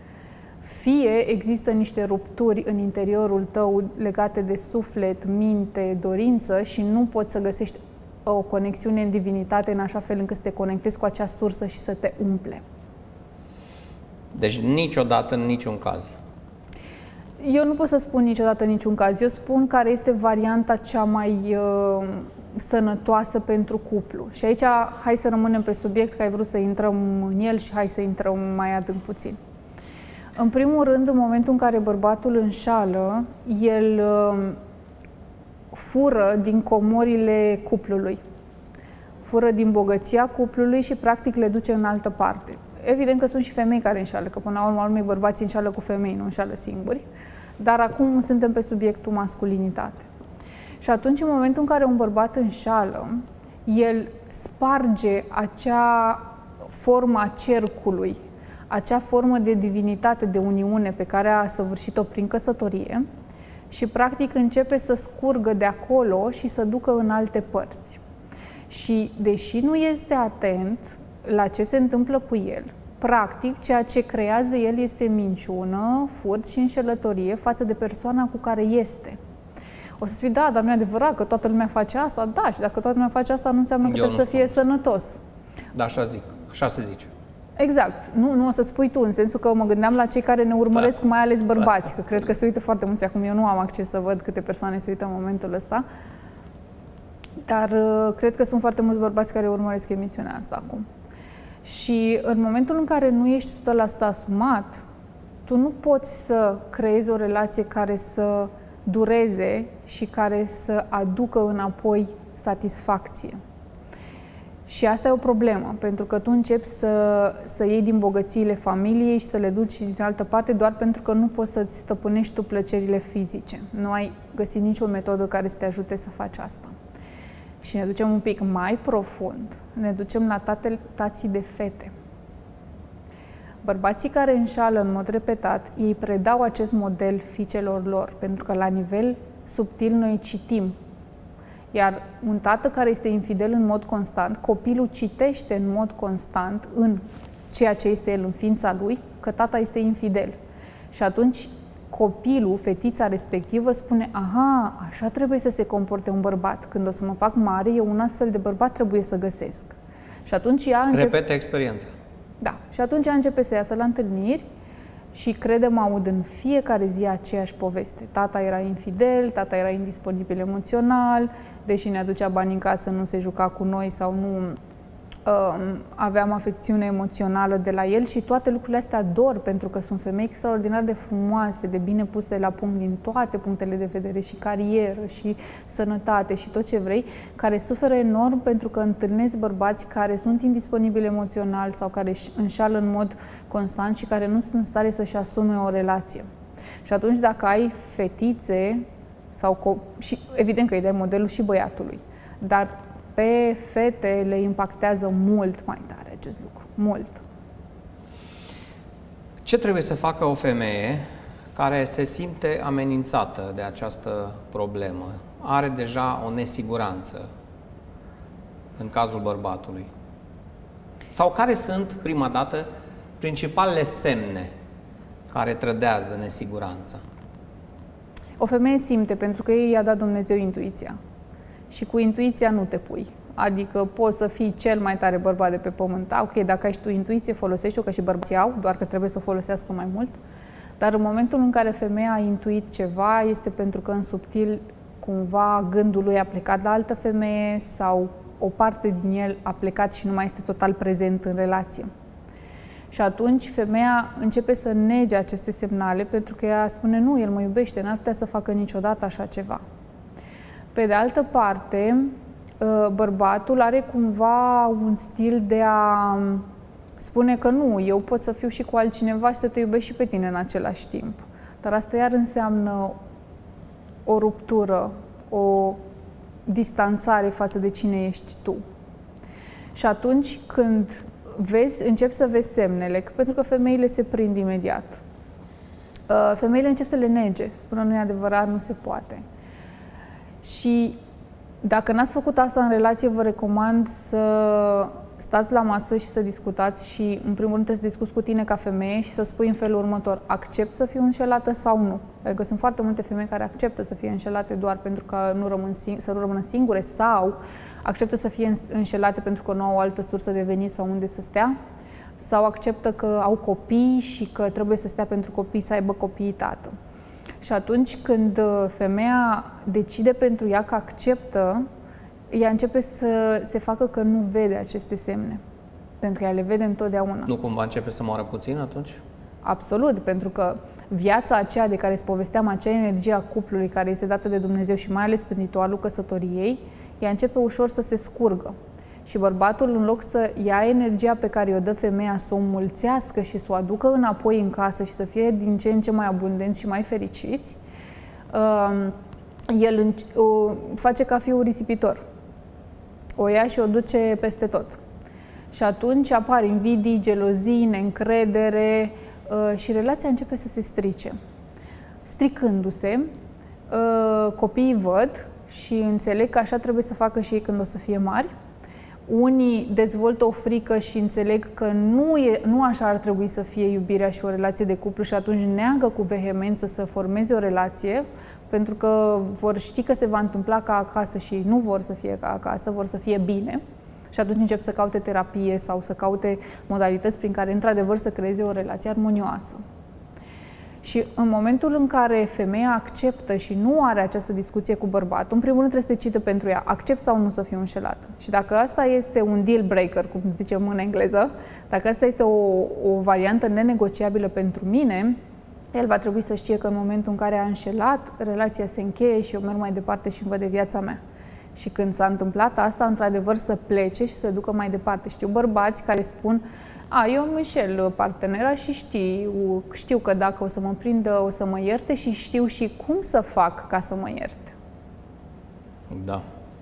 fie există niște rupturi în interiorul tău legate de suflet, minte, dorință și nu poți să găsești o conexiune în divinitate în așa fel încât să te conectezi cu acea sursă și să te umple. Deci niciodată, în niciun caz. Eu nu pot să spun niciodată în niciun caz. Eu spun care este varianta cea mai uh, sănătoasă pentru cuplu. Și aici hai să rămânem pe subiect, că ai vrut să intrăm în el și hai să intrăm mai adânc puțin. În primul rând, în momentul în care bărbatul înșală, el uh, fură din comorile cuplului. Fură din bogăția cuplului și practic le duce în altă parte. Evident că sunt și femei care înșală, că până la urmă urmei bărbații înșală cu femei, nu înșală singuri. Dar acum suntem pe subiectul masculinitate. Și atunci, în momentul în care un bărbat înșală, el sparge acea formă a cercului, acea formă de divinitate, de uniune pe care a săvârșit-o prin căsătorie și practic începe să scurgă de acolo și să ducă în alte părți. Și deși nu este atent la ce se întâmplă cu el, practic ceea ce creează el este minciună, furt și înșelătorie față de persoana cu care este. O să spui, da, dar nu e adevărat că toată lumea face asta? Da, și dacă toată lumea face asta, nu înseamnă că Eu trebuie nu să fie spun. sănătos. Da, așa zic, așa se zice. Exact. Nu, nu o să spui tu, în sensul că mă gândeam la cei care ne urmăresc, da. Mai ales bărbați, că cred că se uită foarte mulți acum. Eu nu am acces să văd câte persoane se uită în momentul ăsta, dar uh, cred că sunt foarte mulți bărbați care urmăresc emisiunea asta acum. Și în momentul în care nu ești o sută la sută asumat, tu nu poți să creezi o relație care să dureze și care să aducă înapoi satisfacție. Și asta e o problemă, pentru că tu începi să, să iei din bogățiile familiei și să le duci din altă parte doar pentru că nu poți să-ți stăpânești tu plăcerile fizice. Nu ai găsit nicio metodă care să te ajute să faci asta. Și ne ducem un pic mai profund, ne ducem la tate, tații de fete. Bărbații care înșală în mod repetat, ei predau acest model fiicelor lor, pentru că la nivel subtil noi citim. Iar un tată care este infidel în mod constant, copilul citește în mod constant în ceea ce este el, în ființa lui, că tata este infidel. Și atunci copilul, fetița respectivă, spune, aha, așa trebuie să se comporte un bărbat. Când o să mă fac mare, eu un astfel de bărbat trebuie să găsesc. Și atunci ea începe... Repete experiența. Da. Și atunci ea începe să iasă la întâlniri și crede-mă, aud în fiecare zi aceeași poveste. Tata era infidel, tata era indisponibil emoțional, deși ne aducea bani în casă, nu se juca cu noi sau nu uh, aveam afecțiune emoțională de la el și toate lucrurile astea dor, pentru că sunt femei extraordinar de frumoase, de bine puse la punct din toate punctele de vedere, și carieră, și sănătate, și tot ce vrei, care suferă enorm pentru că întâlnesc bărbați care sunt indisponibili emoțional sau care înșală în mod constant și care nu sunt în stare să-și asume o relație. Și atunci, dacă ai fetițe, sau și evident că îi dai modelul și băiatului, dar pe fete le impactează mult mai tare acest lucru, mult. Ce trebuie să facă o femeie care se simte amenințată de această problemă? Are deja o nesiguranță în cazul bărbatului? Sau care sunt, prima dată, principalele semne care trădează nesiguranța? O femeie simte, pentru că ei i-a dat Dumnezeu intuiția. Și cu intuiția nu te pui. Adică poți să fii cel mai tare bărbat de pe pământ. Ok, dacă ai și tu intuiție, folosești-o, că și bărbații au, doar că trebuie să o folosească mai mult. Dar în momentul în care femeia a intuit ceva, este pentru că în subtil cumva gândul lui a plecat la altă femeie sau o parte din el a plecat și nu mai este total prezent în relație. Și atunci femeia începe să nege aceste semnale pentru că ea spune nu, el mă iubește, n-ar putea să facă niciodată așa ceva. Pe de altă parte, bărbatul are cumva un stil de a spune că nu, eu pot să fiu și cu altcineva și să te iubesc și pe tine în același timp. Dar asta iar înseamnă o ruptură, o distanțare față de cine ești tu. Și atunci când vezi, începi să vezi semnele, pentru că femeile se prind imediat. Femeile încep să le nege, spună nu e adevărat, nu se poate. Și dacă n-ați făcut asta în relație, vă recomand să stați la masă și să discutați și, în primul rând, trebuie să discuți cu tine ca femeie și să spui în felul următor: accept să fiu înșelată sau nu? Adică sunt foarte multe femei care acceptă să fie înșelate doar pentru că nu rămân sing- să nu rămână singure sau acceptă să fie înșelate pentru că nu au o altă sursă de venit sau unde să stea, sau acceptă că au copii și că trebuie să stea pentru copii, să aibă copiii tată. Și atunci când femeia decide pentru ea că acceptă, ea începe să se facă că nu vede aceste semne, pentru că ea le vede întotdeauna. Nu cumva începe să moară puțin atunci? Absolut, pentru că viața aceea de care îți povesteam, acea energie a cuplului care este dată de Dumnezeu și mai ales prin ritualul căsătoriei, ea începe ușor să se scurgă. Și bărbatul, în loc să ia energia pe care o dă femeia, să o mulțească și să o aducă înapoi în casă și să fie din ce în ce mai abundenți și mai fericiți, el o face ca fiul risipitor. O ia și o duce peste tot. Și atunci apar invidii, gelozii, neîncredere și relația începe să se strice. Stricându-se, copiii văd și înțeleg că așa trebuie să facă și ei când o să fie mari. Unii dezvoltă o frică și înțeleg că nu, e, nu așa ar trebui să fie iubirea și o relație de cuplu și atunci neagă cu vehemență să formeze o relație, pentru că vor ști că se va întâmpla ca acasă și nu vor să fie ca acasă, vor să fie bine. Și atunci încep să caute terapie sau să caute modalități prin care într-adevăr să creeze o relație armonioasă. Și în momentul în care femeia acceptă și nu are această discuție cu bărbatul, în primul rând trebuie să decide pentru ea, accept sau nu să fiu înșelată. Și dacă asta este un deal breaker, cum zicem în engleză, dacă asta este o, o variantă nenegociabilă pentru mine, el va trebui să știe că în momentul în care a înșelat, relația se încheie și eu merg mai departe și îmi văd de viața mea. Și când s-a întâmplat asta, într-adevăr să plece și să ducă mai departe. Știu bărbați care spun: a, eu îmi înșel partenera și știu, știu că dacă o să mă prindă, o să mă ierte și știu și cum să fac ca să mă ierte. Da.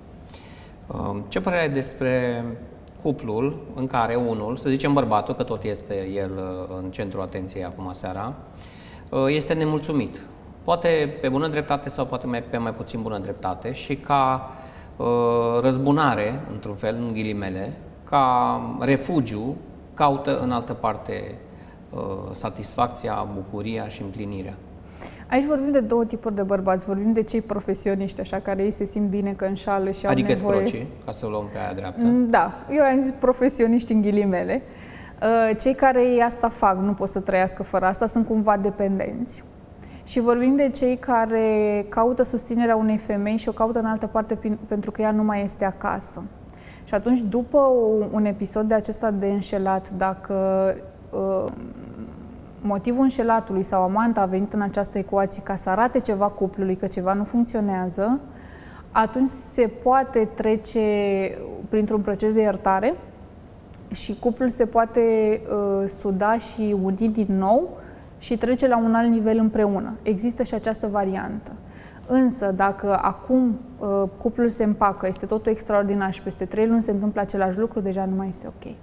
Ce părere ai despre cuplul în care unul, să zicem bărbatul, că tot este el în centrul atenției acum seara, este nemulțumit? Poate pe bună dreptate sau poate mai, pe mai puțin bună dreptate și ca răzbunare, într-un fel, în ghilimele, ca refugiu, caută în altă parte uh, satisfacția, bucuria și împlinirea. Aici vorbim de două tipuri de bărbați. Vorbim de cei profesioniști, așa, care ei se simt bine că înșală și adică au nevoie... scrocii, ca să o luăm pe aia dreaptă. Da, eu am zis profesioniști în ghilimele. Uh, cei care ei asta fac, nu pot să trăiască fără asta, sunt cumva dependenți. Și vorbim de cei care caută susținerea unei femei și o caută în altă parte pentru că ea nu mai este acasă. Și atunci, după un episod de acesta de înșelat, dacă uh, motivul înșelatului sau amanta a venit în această ecuație ca să arate ceva cuplului, că ceva nu funcționează, atunci se poate trece printr-un proces de iertare și cuplul se poate uh, suda și uni din nou și trece la un alt nivel împreună. Există și această variantă. Însă, dacă acum uh, cuplul se împacă, este totul extraordinar și peste trei luni se întâmplă același lucru, deja nu mai este ok.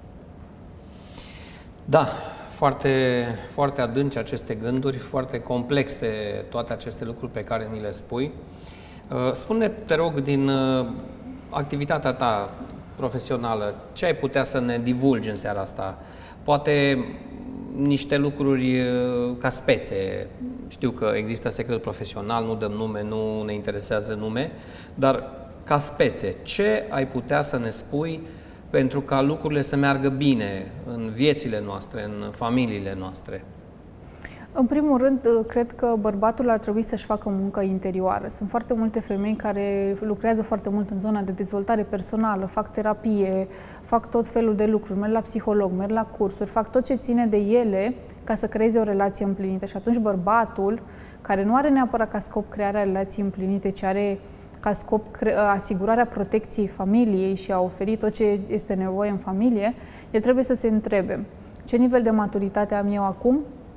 Da, foarte, foarte adânci aceste gânduri, foarte complexe toate aceste lucruri pe care ni le spui. Uh, spune, te rog, din uh, activitatea ta profesională, ce ai putea să ne divulgi în seara asta? Poate niște lucruri ca spețe. Știu că există secret profesional, nu dăm nume, nu ne interesează nume, dar ca spețe, ce ai putea să ne spui pentru ca lucrurile să meargă bine în viețile noastre, în familiile noastre? În primul rând, cred că bărbatul ar trebui să-și facă muncă interioară. Sunt foarte multe femei care lucrează foarte mult în zona de dezvoltare personală, fac terapie, fac tot felul de lucruri, merg la psiholog, merg la cursuri, fac tot ce ține de ele ca să creeze o relație împlinită. Și atunci bărbatul, care nu are neapărat ca scop crearea relației împlinite, ci are ca scop asigurarea protecției familiei și a oferi tot ce este nevoie în familie, el trebuie să se întrebe: ce nivel de maturitate am eu acum?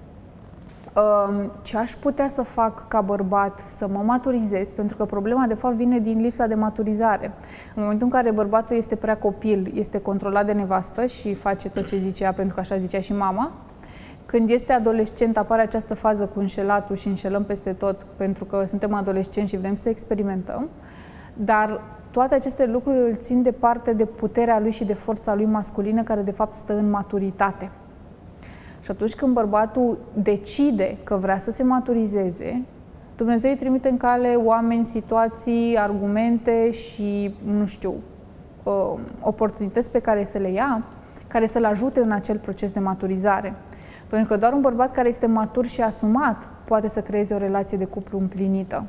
Ce aș putea să fac ca bărbat să mă maturizez? Pentru că problema de fapt vine din lipsa de maturizare. În momentul în care bărbatul este prea copil, este controlat de nevastă și face tot ce zice ea, pentru că așa zicea și mama. Când este adolescent apare această fază cu înșelatul și înșelăm peste tot pentru că suntem adolescenți și vrem să experimentăm. Dar toate aceste lucruri îl țin departe de puterea lui și de forța lui masculină, care de fapt stă în maturitate. Și atunci când bărbatul decide că vrea să se maturizeze, Dumnezeu îi trimite în cale oameni, situații, argumente și, nu știu, oportunități pe care să le ia, care să-l ajute în acel proces de maturizare. Pentru că doar un bărbat care este matur și asumat poate să creeze o relație de cuplu împlinită.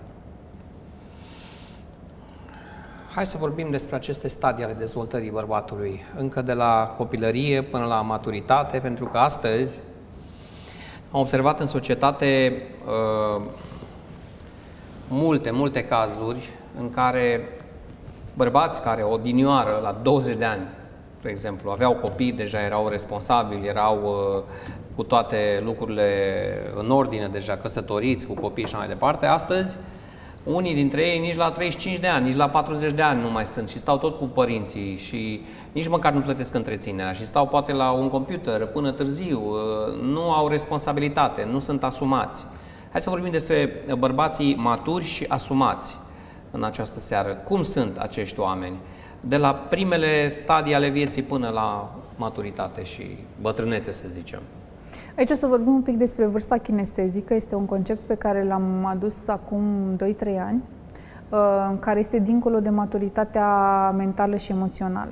Hai să vorbim despre aceste stadii ale dezvoltării bărbatului, încă de la copilărie până la maturitate, pentru că astăzi am observat în societate uh, multe, multe cazuri în care bărbați care odinioară la douăzeci de ani, de exemplu, aveau copii, deja erau responsabili, erau uh, cu toate lucrurile în ordine, deja căsătoriți, cu copii și mai departe, astăzi unii dintre ei nici la treizeci și cinci de ani, nici la patruzeci de ani nu mai sunt și stau tot cu părinții și nici măcar nu plătesc întreținerea și stau poate la un computer până târziu, nu au responsabilitate, nu sunt asumați. Hai să vorbim despre bărbații maturi și asumați în această seară. Cum sunt acești oameni? De la primele stadii ale vieții până la maturitate și bătrânețe, să zicem. Aici o să vorbim un pic despre vârsta kinestezică. Este un concept pe care l-am adus acum doi trei ani, care este dincolo de maturitatea mentală și emoțională.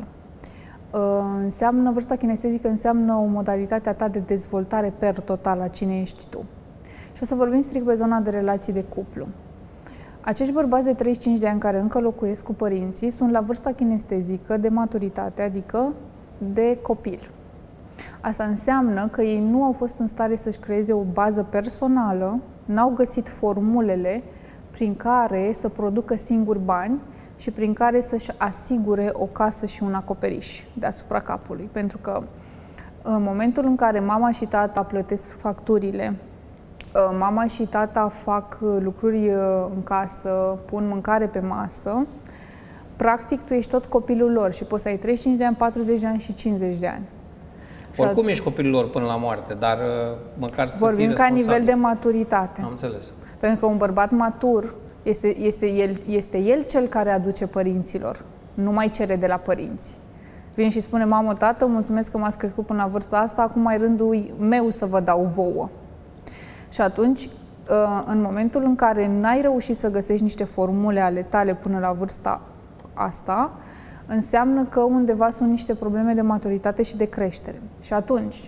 Înseamnă, vârsta kinestezică înseamnă o modalitate a ta de dezvoltare per total a cine ești tu. Și o să vorbim strict pe zona de relații de cuplu. Acești bărbați de treizeci și cinci de ani care încă locuiesc cu părinții sunt la vârsta kinestezică de maturitate, adică de copil. Asta înseamnă că ei nu au fost în stare să-și creeze o bază personală, n-au găsit formulele prin care să producă singuri bani și prin care să-și asigure o casă și un acoperiș deasupra capului. Pentru că în momentul în care mama și tata plătesc facturile, mama și tata fac lucruri în casă, pun mâncare pe masă, practic tu ești tot copilul lor și poți să ai treizeci și cinci de ani, patruzeci de ani și cincizeci de ani. Oricum ești copilul lor până la moarte, dar măcar să vorbim fii ca nivel de maturitate. Am înțeles. Pentru că un bărbat matur este, este, el, este el cel care aduce părinților, nu mai cere de la părinți. Vine și spune: mamă, tată, mulțumesc că m-ați crescut până la vârsta asta, acum mai rândul meu să vă dau vouă. Și atunci, în momentul în care n-ai reușit să găsești niște formule ale tale până la vârsta asta, înseamnă că undeva sunt niște probleme de maturitate și de creștere. Și atunci,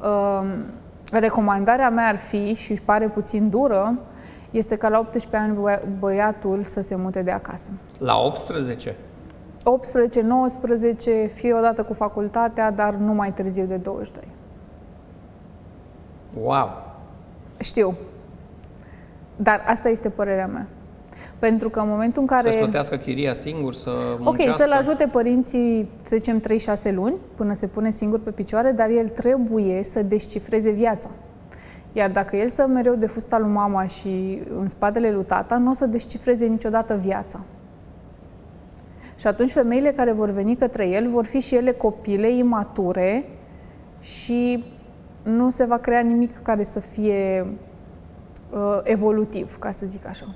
recomandarea mea ar fi, și pare puțin dură, este ca la optsprezece ani băiatul să se mute de acasă. La optsprezece? optsprezece, nouăsprezece, fie odată cu facultatea, dar nu mai târziu de douăzeci și doi. Wow! Știu. Dar asta este părerea mea. Pentru că în momentul în care... Să-și plătească chiria singur, să muncească... Ok, să-l ajute părinții, să zicem, trei șase luni, până se pune singur pe picioare, dar el trebuie să descifreze viața. Iar dacă el stă mereu de fusta lui mama și în spatele lui tata, nu o să descifreze niciodată viața. Și atunci femeile care vor veni către el vor fi și ele copile imature și nu se va crea nimic care să fie uh, evolutiv, ca să zic așa.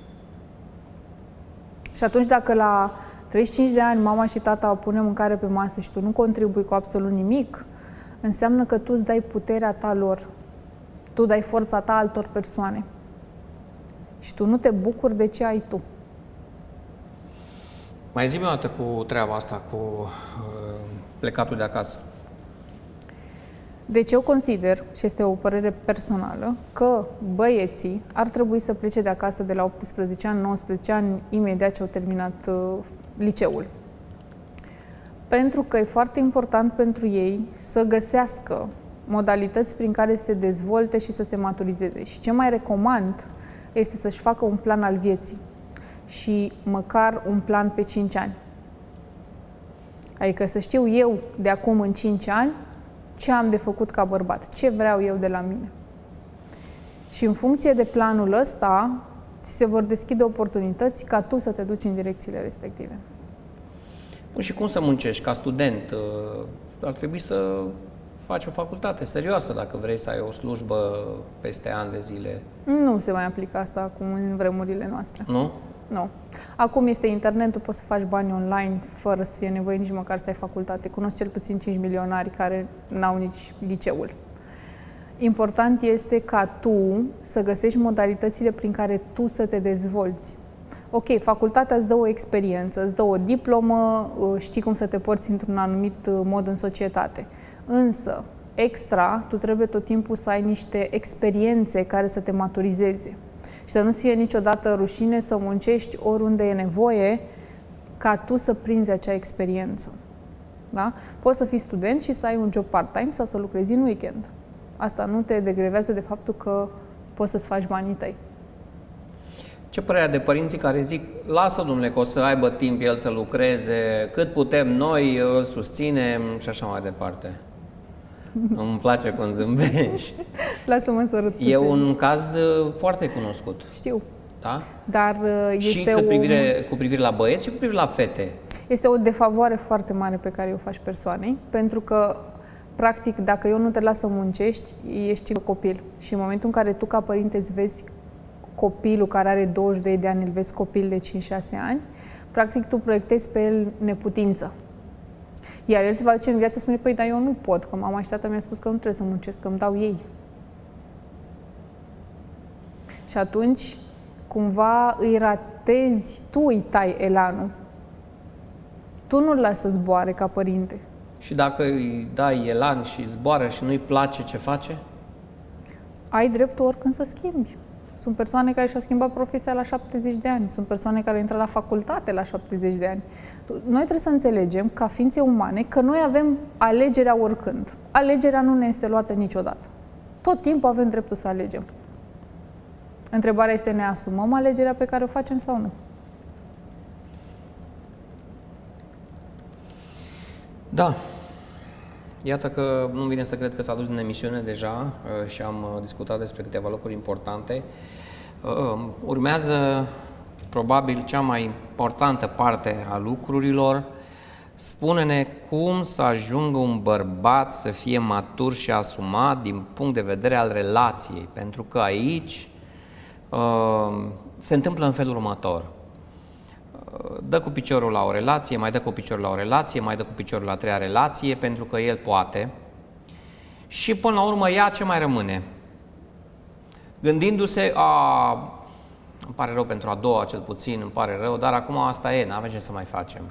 Și atunci dacă la treizeci și cinci de ani mama și tata pune mâncare pe masă și tu nu contribui cu absolut nimic, înseamnă că tu îți dai puterea ta lor. Tu dai forța ta altor persoane. Și tu nu te bucuri de ce ai tu. Mai zi-mi o dată cu treaba asta, cu uh, plecatul de acasă. Deci eu consider, și este o părere personală, că băieții ar trebui să plece de acasă de la optsprezece ani, nouăsprezece ani, imediat ce au terminat uh, liceul. Pentru că e foarte important pentru ei să găsească modalități prin care să se dezvolte și să se maturizeze. Și ce mai recomand este să-și facă un plan al vieții și măcar un plan pe cinci ani. Adică să știu eu de acum în cinci ani ce am de făcut ca bărbat, ce vreau eu de la mine. Și în funcție de planul ăsta, ți se vor deschide oportunități ca tu să te duci în direcțiile respective. Bun, și cum să muncești ca student? Ar trebui să faci o facultate serioasă dacă vrei să ai o slujbă peste ani de zile. Nu se mai aplică asta acum în vremurile noastre. Nu? Nu. Acum este internetul, poți să faci bani online fără să fie nevoie nici măcar să ai facultate. Cunosc cel puțin cinci milionari care n-au nici liceul. Important este ca tu să găsești modalitățile prin care tu să te dezvolți. Ok, facultatea îți dă o experiență, îți dă o diplomă, știi cum să te porți într-un anumit mod în societate. Însă, extra, tu trebuie tot timpul să ai niște experiențe care să te maturizeze. Și să nu-ți fie niciodată rușine să muncești oriunde e nevoie ca tu să prinzi acea experiență. Da? Poți să fii student și să ai un job part-time sau să lucrezi în weekend. Asta nu te degrevează de faptul că poți să-ți faci banii tăi. Ce părere de părinții care zic, lasă, domnule, că o să aibă timp el să lucreze, cât putem noi, îl susținem și așa mai departe? Îmi place cum zâmbești. Lasă-mă să arăt E un caz foarte cunoscut. Știu. Da? Dar este și cu privire, cu privire la băieți și cu privire la fete. Este o defavoare foarte mare pe care o faci persoanei, pentru că, practic, dacă eu nu te las să muncești, ești copil. Și în momentul în care tu, ca părinte, îți vezi copilul care are douăzeci și doi de ani, îl vezi copil de cinci șase ani, practic tu proiectezi pe el neputință. Iar el se va duce în viață și spune, păi, dar eu nu pot, că mama și tata mi-a spus că nu trebuie să muncesc, că îmi dau ei. Și atunci, cumva, îi ratezi, tu îi tai elanul. Tu nu-l lași să zboare ca părinte. Și dacă îi dai elan și zboară și nu-i place ce face? Ai dreptul oricând să schimbi. Sunt persoane care și-au schimbat profesia la șaptezeci de ani. Sunt persoane care au intrat la facultate la șaptezeci de ani. Noi trebuie să înțelegem, ca ființe umane, că noi avem alegerea oricând. Alegerea nu ne este luată niciodată. Tot timpul avem dreptul să alegem. Întrebarea este, ne asumăm alegerea pe care o facem sau nu? Da. Iată că nu vine să cred că s-a dus în emisiune deja și am discutat despre câteva lucruri importante. Urmează probabil cea mai importantă parte a lucrurilor. Spune-ne cum să ajungă un bărbat să fie matur și asumat din punct de vedere al relației, pentru că aici uh, se întâmplă în felul următor. Dă cu piciorul la o relație, mai dă cu piciorul la o relație, mai dă cu piciorul la a treia relație, pentru că el poate. Și până la urmă ea ce mai rămâne? Gândindu-se, a, îmi pare rău pentru a doua cel puțin, îmi pare rău, dar acum asta e, n-avem ce să mai facem.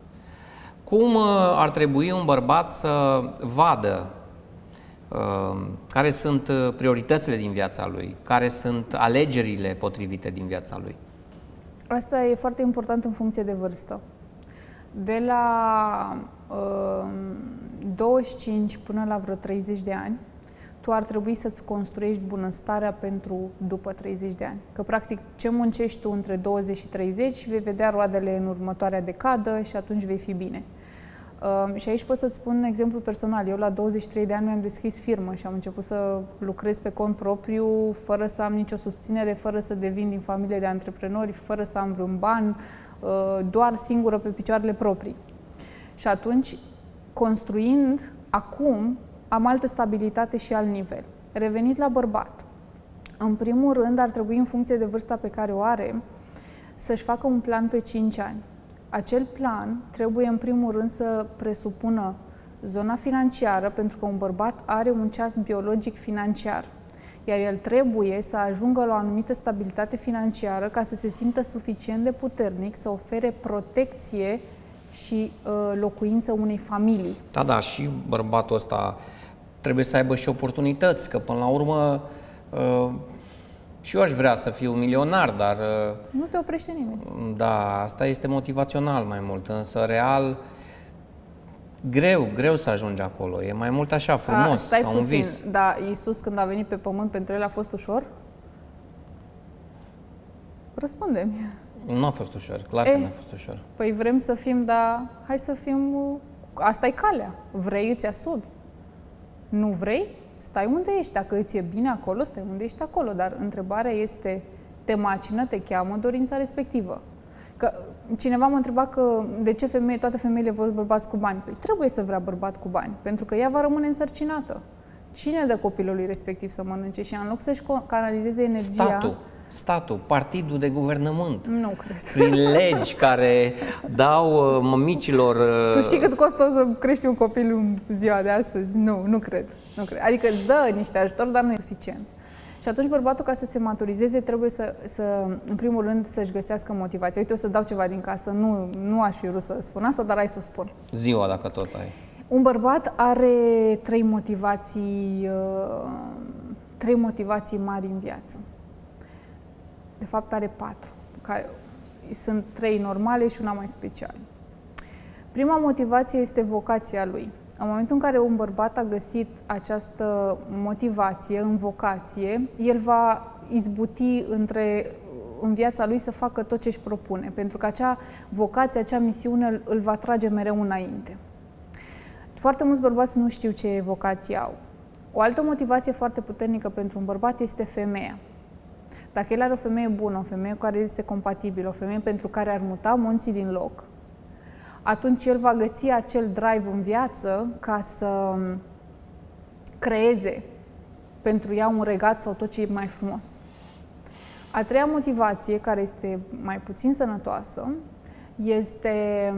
Cum ar trebui un bărbat să vadă uh, care sunt prioritățile din viața lui, care sunt alegerile potrivite din viața lui? Asta e foarte important în funcție de vârstă. De la uh, douăzeci și cinci până la vreo treizeci de ani, tu ar trebui să-ți construiești bunăstarea pentru după treizeci de ani. Că, practic, ce muncești tu între douăzeci și treizeci, vei vedea roadele în următoarea decadă și atunci vei fi bine. Uh, și aici pot să-ți spun un exemplu personal. Eu la douăzeci și trei de ani mi-am deschis firmă și am început să lucrez pe cont propriu, fără să am nicio susținere, fără să devin din familie de antreprenori, fără să am vreun ban, uh, doar singură pe picioarele proprii. Și atunci, construind, acum, am altă stabilitate și alt nivel. Revenit la bărbat. În primul rând, ar trebui, în funcție de vârsta pe care o are, să-și facă un plan pe cinci ani. Acel plan trebuie, în primul rând, să presupună zona financiară, pentru că un bărbat are un ceas biologic financiar, iar el trebuie să ajungă la o anumită stabilitate financiară ca să se simtă suficient de puternic să ofere protecție și uh, locuință unei familii. Da, da, și bărbatul ăsta trebuie să aibă și oportunități, că până la urmă uh, și eu aș vrea să fiu milionar, dar... Uh, nu te oprește nimeni. Da, asta este motivațional mai mult, însă real, greu, greu să ajungi acolo. E mai mult așa, frumos, a, ca un puțin. vis. Da, Iisus când a venit pe pământ, pentru el a fost ușor? Răspunde-mi. Nu a fost ușor, clar e, că nu a fost ușor. Păi vrem să fim, dar hai să fim... Asta e calea. Vrei, îți asumi. Nu vrei? Stai unde ești. Dacă îți e bine acolo, stai unde ești acolo. Dar întrebarea este, te macină, te cheamă dorința respectivă. Că cineva m-a întrebat că de ce femeie, toate femeile vor bărbați cu bani. Păi trebuie să vrea bărbat cu bani, pentru că ea va rămâne însărcinată. Cine dă copilului respectiv să mănânce? Și în loc să-și canalizeze energia... Statul. Statul, partidul de guvernământ. Nu cred. Prin legi care dau mămicilor... Tu știi cât costă să crești un copil în ziua de astăzi? Nu, nu cred. Nu cred. Adică dă niște ajutor, dar nu e suficient. Și atunci bărbatul, ca să se maturizeze, trebuie să, să în primul rând, să-și găsească motivație. Uite, o să dau ceva din casă. Nu, nu aș fi vrut să spun asta, dar hai să o spun. Ziua, dacă tot ai. Un bărbat are trei motivații, trei motivații mari în viață. De fapt, are patru, care sunt trei normale și una mai specială. Prima motivație este vocația lui. În momentul în care un bărbat a găsit această motivație în vocație, el va izbuti între, în viața lui să facă tot ce își propune, pentru că acea vocație, acea misiune îl va trage mereu înainte. Foarte mulți bărbați nu știu ce vocație au. O altă motivație foarte puternică pentru un bărbat este femeia. Dacă el are o femeie bună, o femeie cu care este compatibilă, o femeie pentru care ar muta munții din loc, atunci el va găsi acel drive în viață ca să creeze pentru ea un regat sau tot ce e mai frumos. A treia motivație, care este mai puțin sănătoasă, este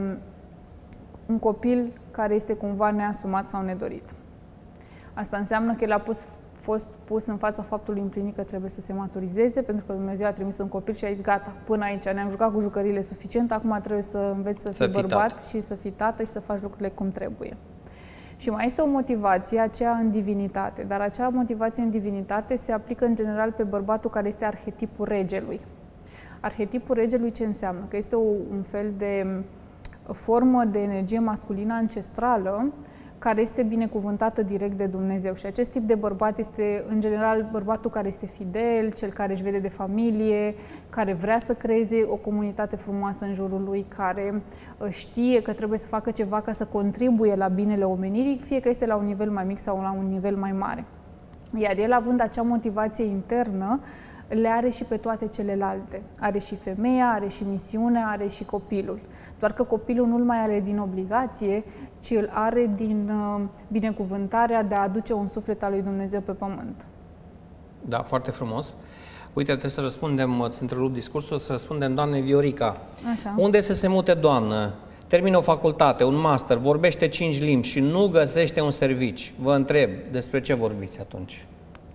un copil care este cumva neasumat sau nedorit. Asta înseamnă că el a pus fost pus în fața faptului împlinit că trebuie să se maturizeze, pentru că Dumnezeu a trimis un copil și a zis, gata, până aici ne-am jucat cu jucăriile suficient, acum trebuie să înveți să, să fii bărbat tată. Și să fii tată și să faci lucrurile cum trebuie. Și mai este o motivație, aceea în divinitate, dar acea motivație în divinitate se aplică în general pe bărbatul care este arhetipul regelui. Arhetipul regelui ce înseamnă? Că este o, un fel de formă de energie masculină ancestrală care este binecuvântată direct de Dumnezeu. Și acest tip de bărbat este, în general, bărbatul care este fidel, cel care își vede de familie, care vrea să creeze o comunitate frumoasă în jurul lui, care știe că trebuie să facă ceva ca să contribuie la binele omenirii, fie că este la un nivel mai mic sau la un nivel mai mare. Iar el, având acea motivație internă, le are și pe toate celelalte. Are și femeia, are și misiunea, are și copilul. Doar că copilul nu-l mai are din obligație, ci îl are din uh, binecuvântarea de a aduce un suflet al lui Dumnezeu pe pământ. Da, foarte frumos. Uite, trebuie să răspundem, îți întrerup discursul, să răspundem doamnei Viorica. Așa. Unde să se mute, doamnă? Termină o facultate, un master, vorbește cinci limbi și nu găsește un serviciu. Vă întreb, despre ce vorbiți atunci?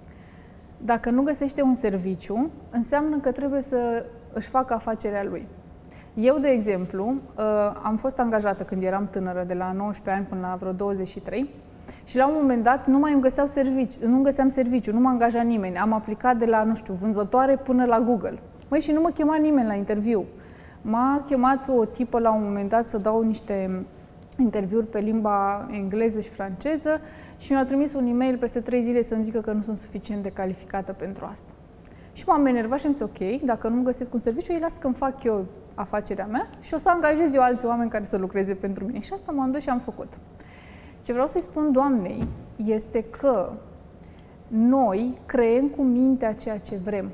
Dacă nu găsește un serviciu, înseamnă că trebuie să își facă afacerea lui. Eu, de exemplu, am fost angajată când eram tânără, de la nouăsprezece ani până la vreo douăzeci și trei, și la un moment dat nu mai îmi găseau serviciu, nu găseam serviciu, nu mă angaja nimeni. Am aplicat de la, nu știu, vânzătoare până la Google. Măi, și nu mă chema nimeni la interviu. M-a chemat o tipă la un moment dat să dau niște interviuri pe limba engleză și franceză și mi-au trimis un e-mail peste trei zile să-mi zică că nu sunt suficient de calificată pentru asta. Și m-am enervat și am zis, ok, dacă nu găsesc un serviciu, îi las că-mi fac eu afacerea mea și o să angajez eu alți oameni care să lucreze pentru mine. Și asta m-am dus și am făcut. Ce vreau să-i spun doamnei este că noi creăm cu mintea ceea ce vrem.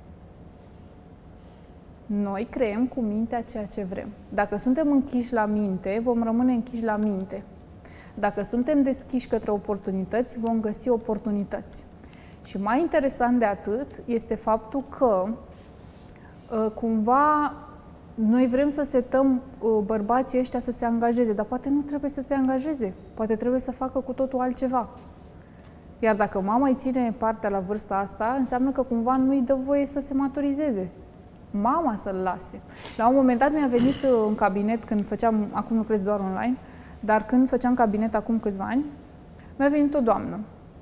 Noi creăm cu mintea ceea ce vrem. Dacă suntem închiși la minte, vom rămâne închiși la minte. Dacă suntem deschiși către oportunități, vom găsi oportunități. Și mai interesant de atât este faptul că cumva noi vrem să setăm bărbații ăștia să se angajeze, dar poate nu trebuie să se angajeze, poate trebuie să facă cu totul altceva. În Iar dacă mama îi ține partea la vârsta asta, înseamnă că cumva nu îi dă voie să se maturizeze. Mama să-l lase. La un moment dat mi-a venit în cabinet, când făceam, acum lucrez doar online, dar când făceam cabinet acum câțiva ani, mi-a venit o doamnă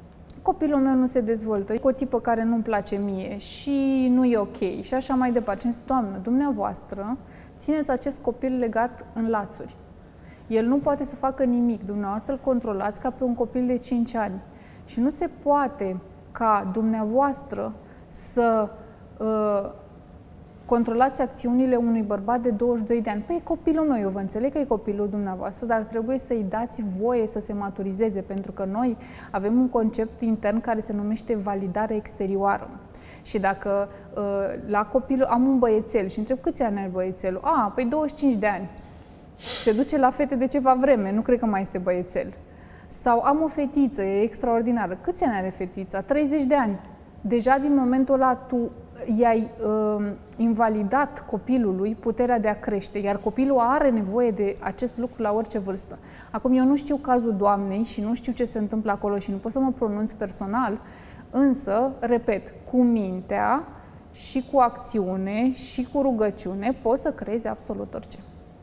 copilul meu nu se dezvoltă, e cu o tipă care nu-mi place mie și nu e ok și așa mai departe. Și zic, Doamnă, dumneavoastră țineți acest copil legat în lațuri. El nu poate să facă nimic, dumneavoastră îl controlați ca pe un copil de cinci ani. Și nu se poate ca dumneavoastră să uh, controlați acțiunile unui bărbat de douăzeci și doi de ani. Păi e copilul meu, eu vă înțeleg că e copilul dumneavoastră, dar trebuie să-i dați voie să se maturizeze, pentru că noi avem un concept intern care se numește validare exterioară. Și dacă uh, la copilul am un băiețel și întreb câți ani are băiețelul? A, păi douăzeci și cinci de ani. Se duce la fete de ceva vreme, nu cred că mai este băiețel. Sau am o fetiță, e extraordinară. Câți ani are fetița? treizeci de ani. Deja din momentul ăla tu i-ai uh, invalidat copilului puterea de a crește, iar copilul are nevoie de acest lucru la orice vârstă. Acum, eu nu știu cazul doamnei și nu știu ce se întâmplă acolo și nu pot să mă pronunț personal, însă, repet, cu mintea și cu acțiune și cu rugăciune poți să creezi absolut orice.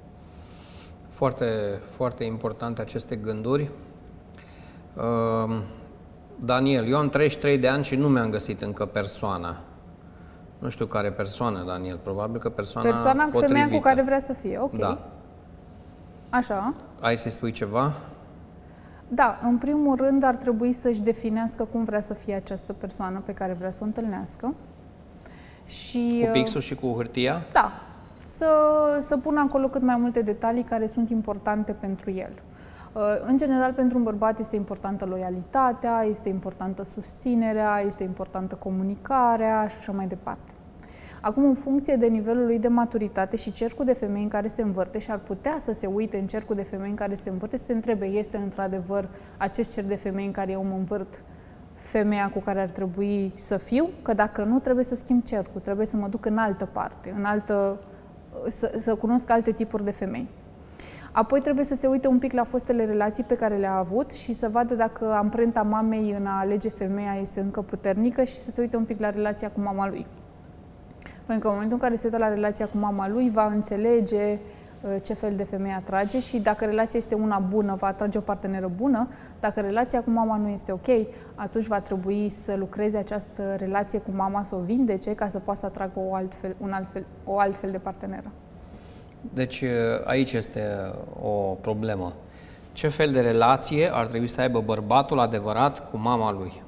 Foarte, foarte importante aceste gânduri. Uh, Daniel, eu am treizeci și trei de ani și nu mi-am găsit încă persoana. Nu știu care persoană, Daniel, probabil că persoana Persoana cu potrivită. femeia cu care vrea să fie, ok. Da. Așa. Ai să-i spui ceva? Da, în primul rând ar trebui să-și definească cum vrea să fie această persoană pe care vrea să o întâlnească. Și, cu pixul și cu hârtia? Da. Să, să pună acolo cât mai multe detalii care sunt importante pentru el. În general, pentru un bărbat este importantă loialitatea, este importantă susținerea, este importantă comunicarea și așa mai departe. Acum, în funcție de nivelul lui de maturitate și cercul de femei în care se învârte, și ar putea să se uite în cercul de femei în care se învârte, să se întrebe, este într-adevăr acest cerc de femei în care eu mă învârt femeia cu care ar trebui să fiu? Că dacă nu, trebuie să schimb cercul, trebuie să mă duc în altă parte, în altă, să, să cunosc alte tipuri de femei. Apoi trebuie să se uite un pic la fostele relații pe care le-a avut și să vadă dacă amprenta mamei în a alege femeia este încă puternică și să se uite un pic la relația cu mama lui. Pentru că în momentul în care se uită la relația cu mama lui, va înțelege ce fel de femeie atrage și dacă relația este una bună, va atrage o parteneră bună. Dacă relația cu mama nu este ok, atunci va trebui să lucreze această relație cu mama, să o vindece, ca să poată să atragă o altfel, un altfel, o altfel de parteneră. Deci aici este o problemă. Ce fel de relație ar trebui să aibă bărbatul adevărat cu mama lui?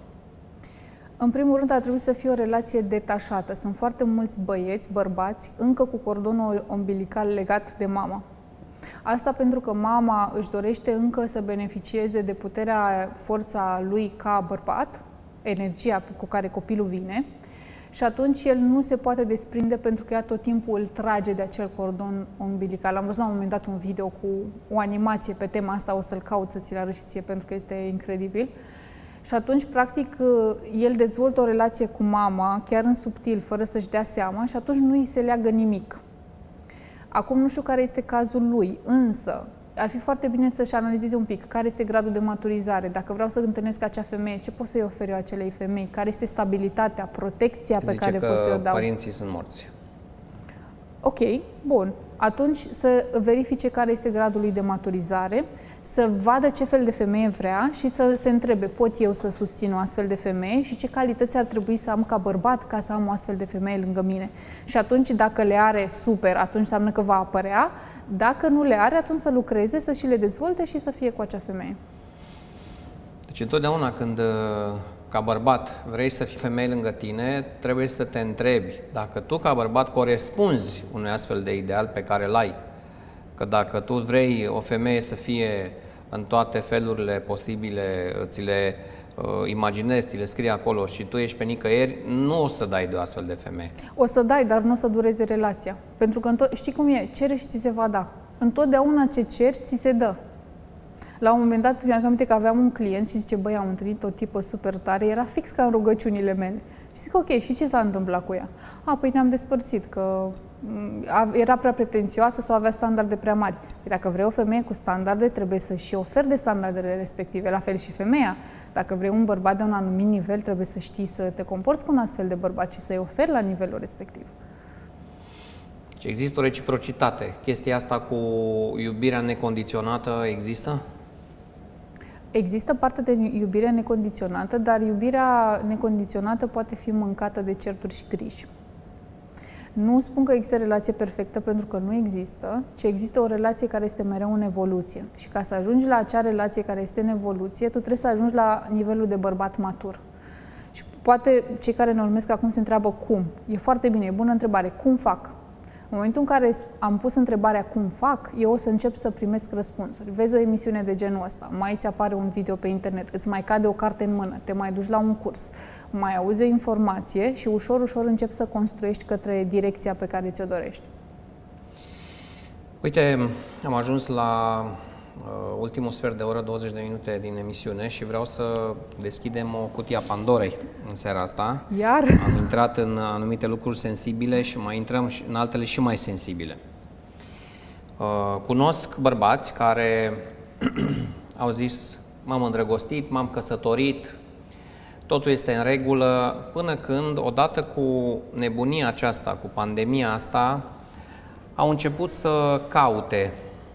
În primul rând ar trebui să fie o relație detașată. Sunt foarte mulți băieți, bărbați, încă cu cordonul umbilical legat de mama. Asta pentru că mama își dorește încă să beneficieze de puterea, forța lui ca bărbat, energia cu care copilul vine, și atunci el nu se poate desprinde pentru că ea tot timpul îl trage de acel cordon umbilical. Am văzut la un moment dat un video cu o animație pe tema asta, o să-l caut să ți-l arăt și ție pentru că este incredibil. Și atunci, practic, el dezvoltă o relație cu mama, chiar în subtil, fără să-și dea seama, și atunci nu îi se leagă nimic. Acum nu știu care este cazul lui, însă ar fi foarte bine să-și analizeze un pic care este gradul de maturizare. Dacă vreau să întâlnesc acea femeie, ce pot să-i ofer eu acelei femei? Care este stabilitatea, protecția pe care pot să-i o dau? Părinții sunt morți. Ok, bun. Atunci să verifice care este gradul lui de maturizare, să vadă ce fel de femeie vrea și să se întrebe, pot eu să susțin o astfel de femeie și ce calități ar trebui să am ca bărbat ca să am o astfel de femeie lângă mine. Și atunci, dacă le are, super, atunci înseamnă că va apărea. Dacă nu le are, atunci să lucreze, să și le dezvolte și să fie cu acea femeie. Deci întotdeauna când, ca bărbat, vrei să fii femeie lângă tine, trebuie să te întrebi dacă tu, ca bărbat, corespunzi unui astfel de ideal pe care îl ai. Că dacă tu vrei o femeie să fie în toate felurile posibile, ți le uh, imaginezi, ți le scrii acolo și tu ești pe nicăieri, nu o să dai de o astfel de femeie. O să dai, dar nu o să dureze relația. Pentru că, știi cum e? Cere și ți se va da. Întotdeauna ce ceri, ți se dă. La un moment dat, mi-am aminte că aveam un client și zice, băi, am întâlnit o tipă super tare, era fix ca în rugăciunile mele. Și zic, ok, și ce s-a întâmplat cu ea? A, păi ne-am despărțit, că era prea pretențioasă sau avea standarde prea mari. Dacă vrei o femeie cu standarde, trebuie să și oferi de standardele respective. La fel și femeia. Dacă vrei un bărbat de un anumit nivel, trebuie să știi să te comporți cu un astfel de bărbat și să-i oferi la nivelul respectiv. Deci există o reciprocitate. Chestia asta cu iubirea necondiționată există? Există parte de iubire necondiționată, dar iubirea necondiționată poate fi mâncată de certuri și griji. Nu spun că există relație perfectă, pentru că nu există, ci există o relație care este mereu în evoluție. Și ca să ajungi la acea relație care este în evoluție, tu trebuie să ajungi la nivelul de bărbat matur. Și poate cei care ne urmesc acum se întreabă cum. E foarte bine, e bună întrebare. Cum fac? În momentul în care am pus întrebarea cum fac, eu o să încep să primesc răspunsuri. Vezi o emisiune de genul ăsta, mai ți apare un video pe internet, îți mai cade o carte în mână, te mai duci la un curs, mai auzi o informație și ușor, ușor începi să construiești către direcția pe care ți-o dorești. Uite, am ajuns la uh, ultimul sfert de oră, douăzeci de minute din emisiune și vreau să deschidem o cutie a Pandorei în seara asta. Iar? Am intrat în anumite lucruri sensibile și mai intrăm în altele și mai sensibile. Uh, cunosc bărbați care au zis, m-am îndrăgostit, m-am căsătorit, totul este în regulă, până când, odată cu nebunia aceasta, cu pandemia asta, au început să caute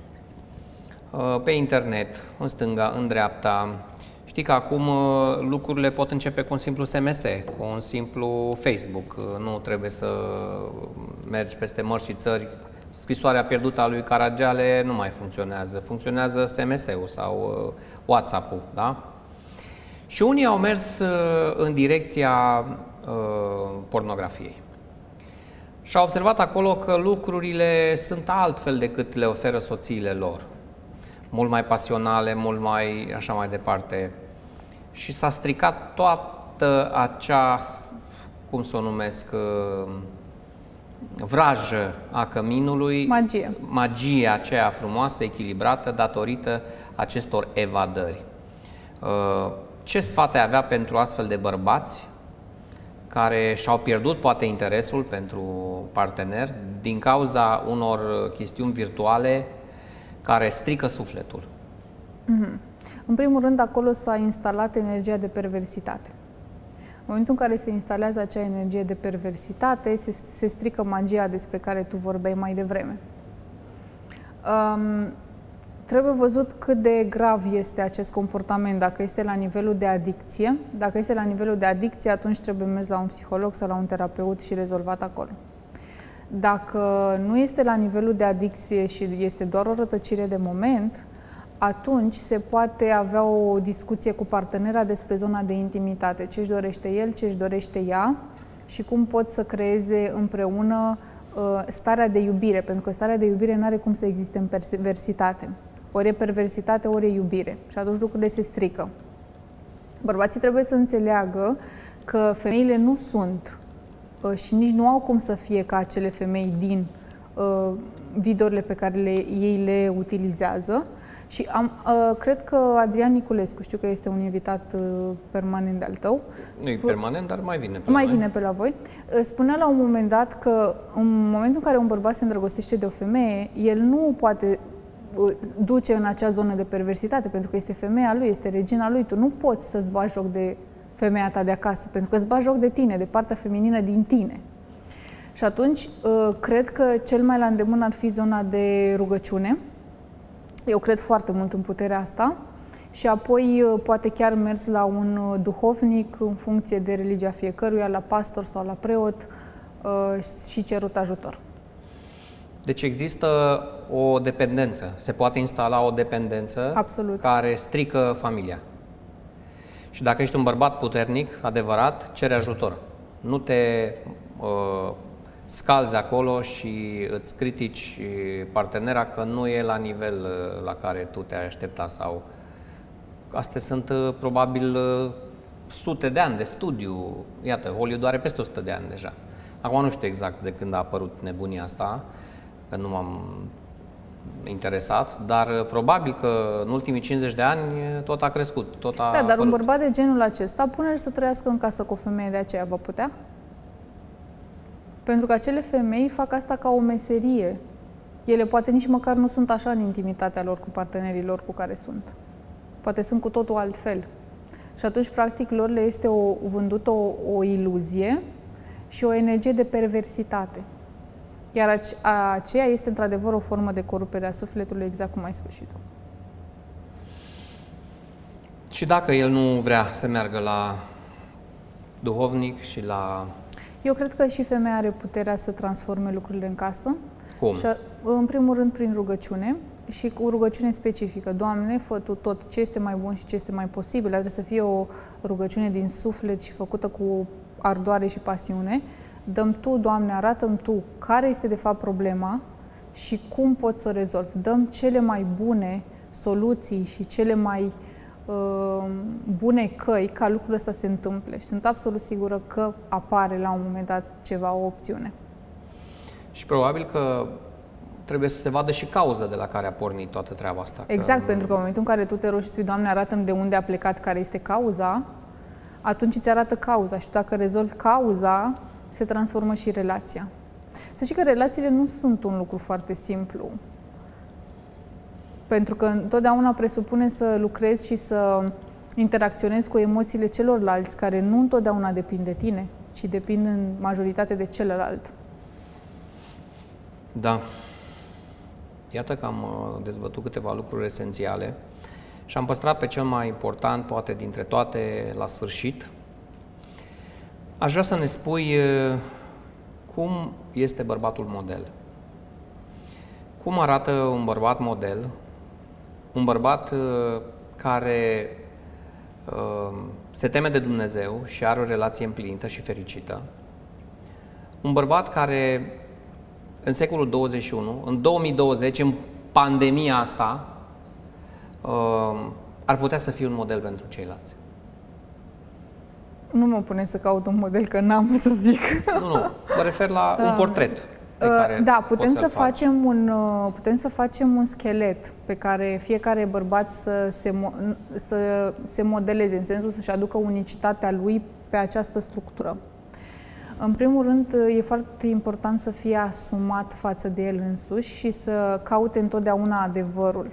pe internet, în stânga, în dreapta. Știi că acum lucrurile pot începe cu un simplu S M S, cu un simplu Facebook. Nu trebuie să mergi peste mări și țări. Scrisoarea pierdută a lui Caragiale nu mai funcționează. Funcționează S M S-ul sau WhatsApp-ul, da? Și unii au mers în direcția uh, pornografiei. Și au observat acolo că lucrurile sunt altfel decât le oferă soțiile lor. Mult mai pasionale, mult mai așa mai departe. Și s-a stricat toată acea, cum să o numesc, vrajă a căminului. Magie. Magia aceea frumoasă, echilibrată, datorită acestor evadări. Ce sfat ai avea pentru astfel de bărbați care și-au pierdut poate interesul pentru partener din cauza unor chestiuni virtuale care strică sufletul? Mm-hmm. În primul rând, acolo s-a instalat energia de perversitate. În momentul în care se instalează acea energie de perversitate, se, se strică magia despre care tu vorbeai mai devreme. Um, Trebuie văzut cât de grav este acest comportament, dacă este la nivelul de adicție. Dacă este la nivelul de adicție, atunci trebuie mers la un psiholog sau la un terapeut și rezolvat acolo. Dacă nu este la nivelul de adicție și este doar o rătăcire de moment, atunci se poate avea o discuție cu partenera despre zona de intimitate. Ce își dorește el, ce își dorește ea și cum pot să creeze împreună uh, starea de iubire, pentru că starea de iubire nu are cum să existe în perversitate. Ori e perversitate, ori e iubire. Și atunci lucrurile se strică. Bărbații trebuie să înțeleagă că femeile nu sunt uh, și nici nu au cum să fie ca acele femei din uh, videourile pe care le, ei le utilizează. Și am, uh, cred că Adrian Niculescu, știu că este un invitat uh, permanent de-al tău. Nu e permanent, dar mai vine pe mai la vine pe la voi. Uh, spunea la un moment dat că în momentul în care un bărbat se îndrăgostește de o femeie, el nu poate duce în acea zonă de perversitate, pentru că este femeia lui, este regina lui. Tu nu poți să-ți bagi joc de femeia ta de acasă, pentru că îți bagi joc de tine, de partea feminină din tine. Și atunci, cred că cel mai la îndemână ar fi zona de rugăciune. Eu cred foarte mult în puterea asta. Și apoi, poate chiar mers la un duhovnic, în funcție de religia fiecăruia, la pastor sau la preot, și cerut ajutor. Deci există o dependență, se poate instala o dependență Absolut. Care strică familia. Și dacă ești un bărbat puternic, adevărat, cere ajutor. Nu te uh, scalzi acolo și îți critici partenera că nu e la nivel uh, la care tu te-ai aștepta. Sau... Astea sunt uh, probabil uh, sute de ani de studiu. Iată, Hollywood are peste o sută de ani deja. Acum nu știu exact de când a apărut nebunia asta, că nu m-am interesat, dar probabil că în ultimii cincizeci de ani tot a crescut, tot a Da, dar apărut. un bărbat de genul acesta, pune-l să trăiască în casă cu o femeie de aceea, va putea? Pentru că acele femei fac asta ca o meserie. Ele poate nici măcar nu sunt așa în intimitatea lor cu partenerii lor cu care sunt. Poate sunt cu totul altfel. Și atunci, practic, lor le este o, vândută o, o iluzie și o energie de perversitate. Iar aceea este într-adevăr o formă de corupere a sufletului, exact cum ai spus și tu. Și dacă el nu vrea să meargă la duhovnic și la... Eu cred că și femeia are puterea să transforme lucrurile în casă. Cum? Și, în primul rând, prin rugăciune și cu rugăciune specifică. Doamne, fă Tu tot ce este mai bun și ce este mai posibil. Trebuie să fie o rugăciune din suflet și făcută cu ardoare și pasiune. Dăm Tu, Doamne, arată-mi Tu care este de fapt problema și cum pot să o rezolv. Dăm cele mai bune soluții și cele mai uh, bune căi ca lucrul ăsta să se întâmple. Și sunt absolut sigură că apare la un moment dat ceva, o opțiune. Și probabil că trebuie să se vadă și cauza de la care a pornit toată treaba asta. Exact, că... pentru că în momentul în care tu te rogi și spui, Doamne, arată-mi de unde a plecat, care este cauza, atunci îți arată cauza și tu, dacă rezolvi cauza, se transformă și relația. Să știi că relațiile nu sunt un lucru foarte simplu. Pentru că întotdeauna presupune să lucrezi și să interacționezi cu emoțiile celorlalți, care nu întotdeauna depind de tine, ci depind în majoritate de celălalt. Da. Iată că am dezbătut câteva lucruri esențiale și am păstrat pe cel mai important, poate dintre toate, la sfârșit. Aș vrea să ne spui cum este bărbatul model. Cum arată un bărbat model? Un bărbat care se teme de Dumnezeu și are o relație împlinită și fericită. Un bărbat care în secolul douăzeci și unu, în două mii douăzeci, în pandemia asta, ar putea să fie un model pentru ceilalți. Nu mă pune să caut un model, că n-am să zic. Nu, nu. Mă refer la un portret pe care da, putem să, faci. facem un, putem să facem un schelet pe care fiecare bărbat să se, să se modeleze, în sensul să-și aducă unicitatea lui pe această structură. În primul rând, e foarte important să fie asumat față de el însuși și să caute întotdeauna adevărul.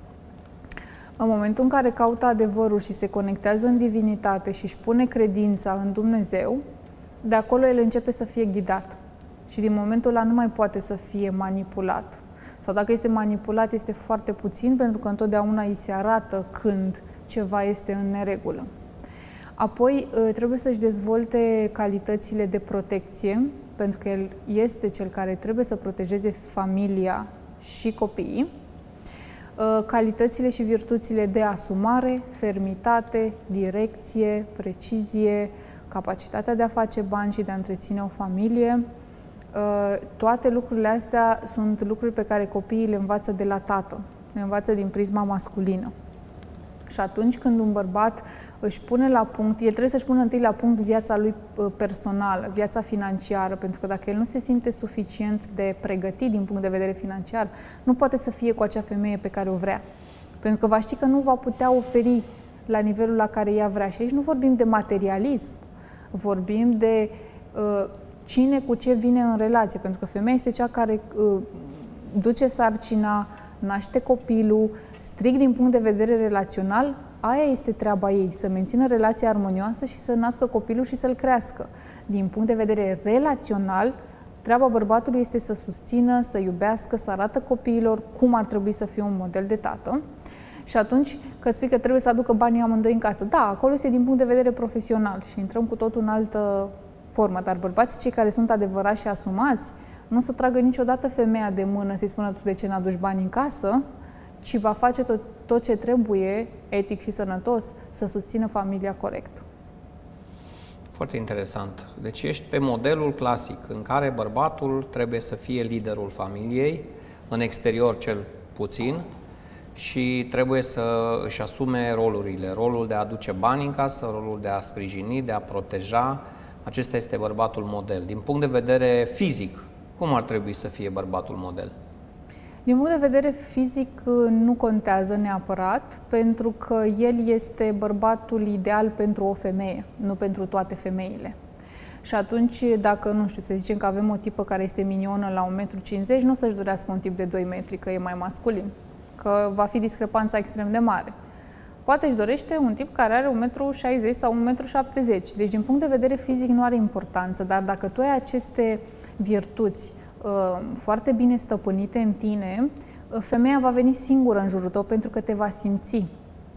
În momentul în care caută adevărul și se conectează în divinitate și își pune credința în Dumnezeu, de acolo el începe să fie ghidat. Și din momentul ăla nu mai poate să fie manipulat. Sau dacă este manipulat, este foarte puțin, pentru că întotdeauna îi se arată când ceva este în neregulă. Apoi trebuie să-și dezvolte calitățile de protecție, pentru că el este cel care trebuie să protejeze familia și copiii, calitățile și virtuțile de asumare, fermitate, direcție, precizie, capacitatea de a face bani și de a întreține o familie. Toate lucrurile astea sunt lucruri pe care copiii le învață de la tată, le învață din prisma masculină. Și atunci când un bărbat își pune la punct, el trebuie să-și pună întâi la punct viața lui personală, viața financiară, pentru că dacă el nu se simte suficient de pregătit din punct de vedere financiar, nu poate să fie cu acea femeie pe care o vrea. Pentru că va ști că nu va putea oferi la nivelul la care ea vrea. Și aici nu vorbim de materialism, vorbim de uh, cine cu ce vine în relație, pentru că femeia este cea care uh, duce sarcina, naște copilul, strict din punct de vedere relațional, aia este treaba ei, să mențină relația armonioasă și să nască copilul și să-l crească. Din punct de vedere relațional, treaba bărbatului este să susțină, să iubească, să arată copiilor cum ar trebui să fie un model de tată. Și atunci, că spui că trebuie să aducă banii amândoi în casă, da, acolo este din punct de vedere profesional și intrăm cu totul în altă formă, dar bărbații cei care sunt adevărați și asumați, nu o să tragă niciodată femeia de mână să-i spună tu de ce n-aduci bani în casă, ci va face tot, tot ce trebuie, etic și sănătos, să susțină familia corect. Foarte interesant. Deci ești pe modelul clasic în care bărbatul trebuie să fie liderul familiei, în exterior cel puțin, și trebuie să își asume rolurile. Rolul de a aduce bani în casă, rolul de a sprijini, de a proteja. Acesta este bărbatul model. Din punct de vedere fizic, cum ar trebui să fie bărbatul model? Din punct de vedere fizic nu contează neapărat, pentru că el este bărbatul ideal pentru o femeie, nu pentru toate femeile. Și atunci, dacă, nu știu, să zicem că avem o tipă care este minionă la unu virgulă cincizeci metri, nu o să-și dorească un tip de doi metri, că e mai masculin, că va fi discrepanța extrem de mare. Poate își dorește un tip care are unu virgulă șaizeci metri sau unu virgulă șaptezeci metri. Deci, din punct de vedere fizic, nu are importanță, dar dacă tu ai aceste virtuți foarte bine stăpânite în tine, femeia va veni singură în jurul tău pentru că te va simți.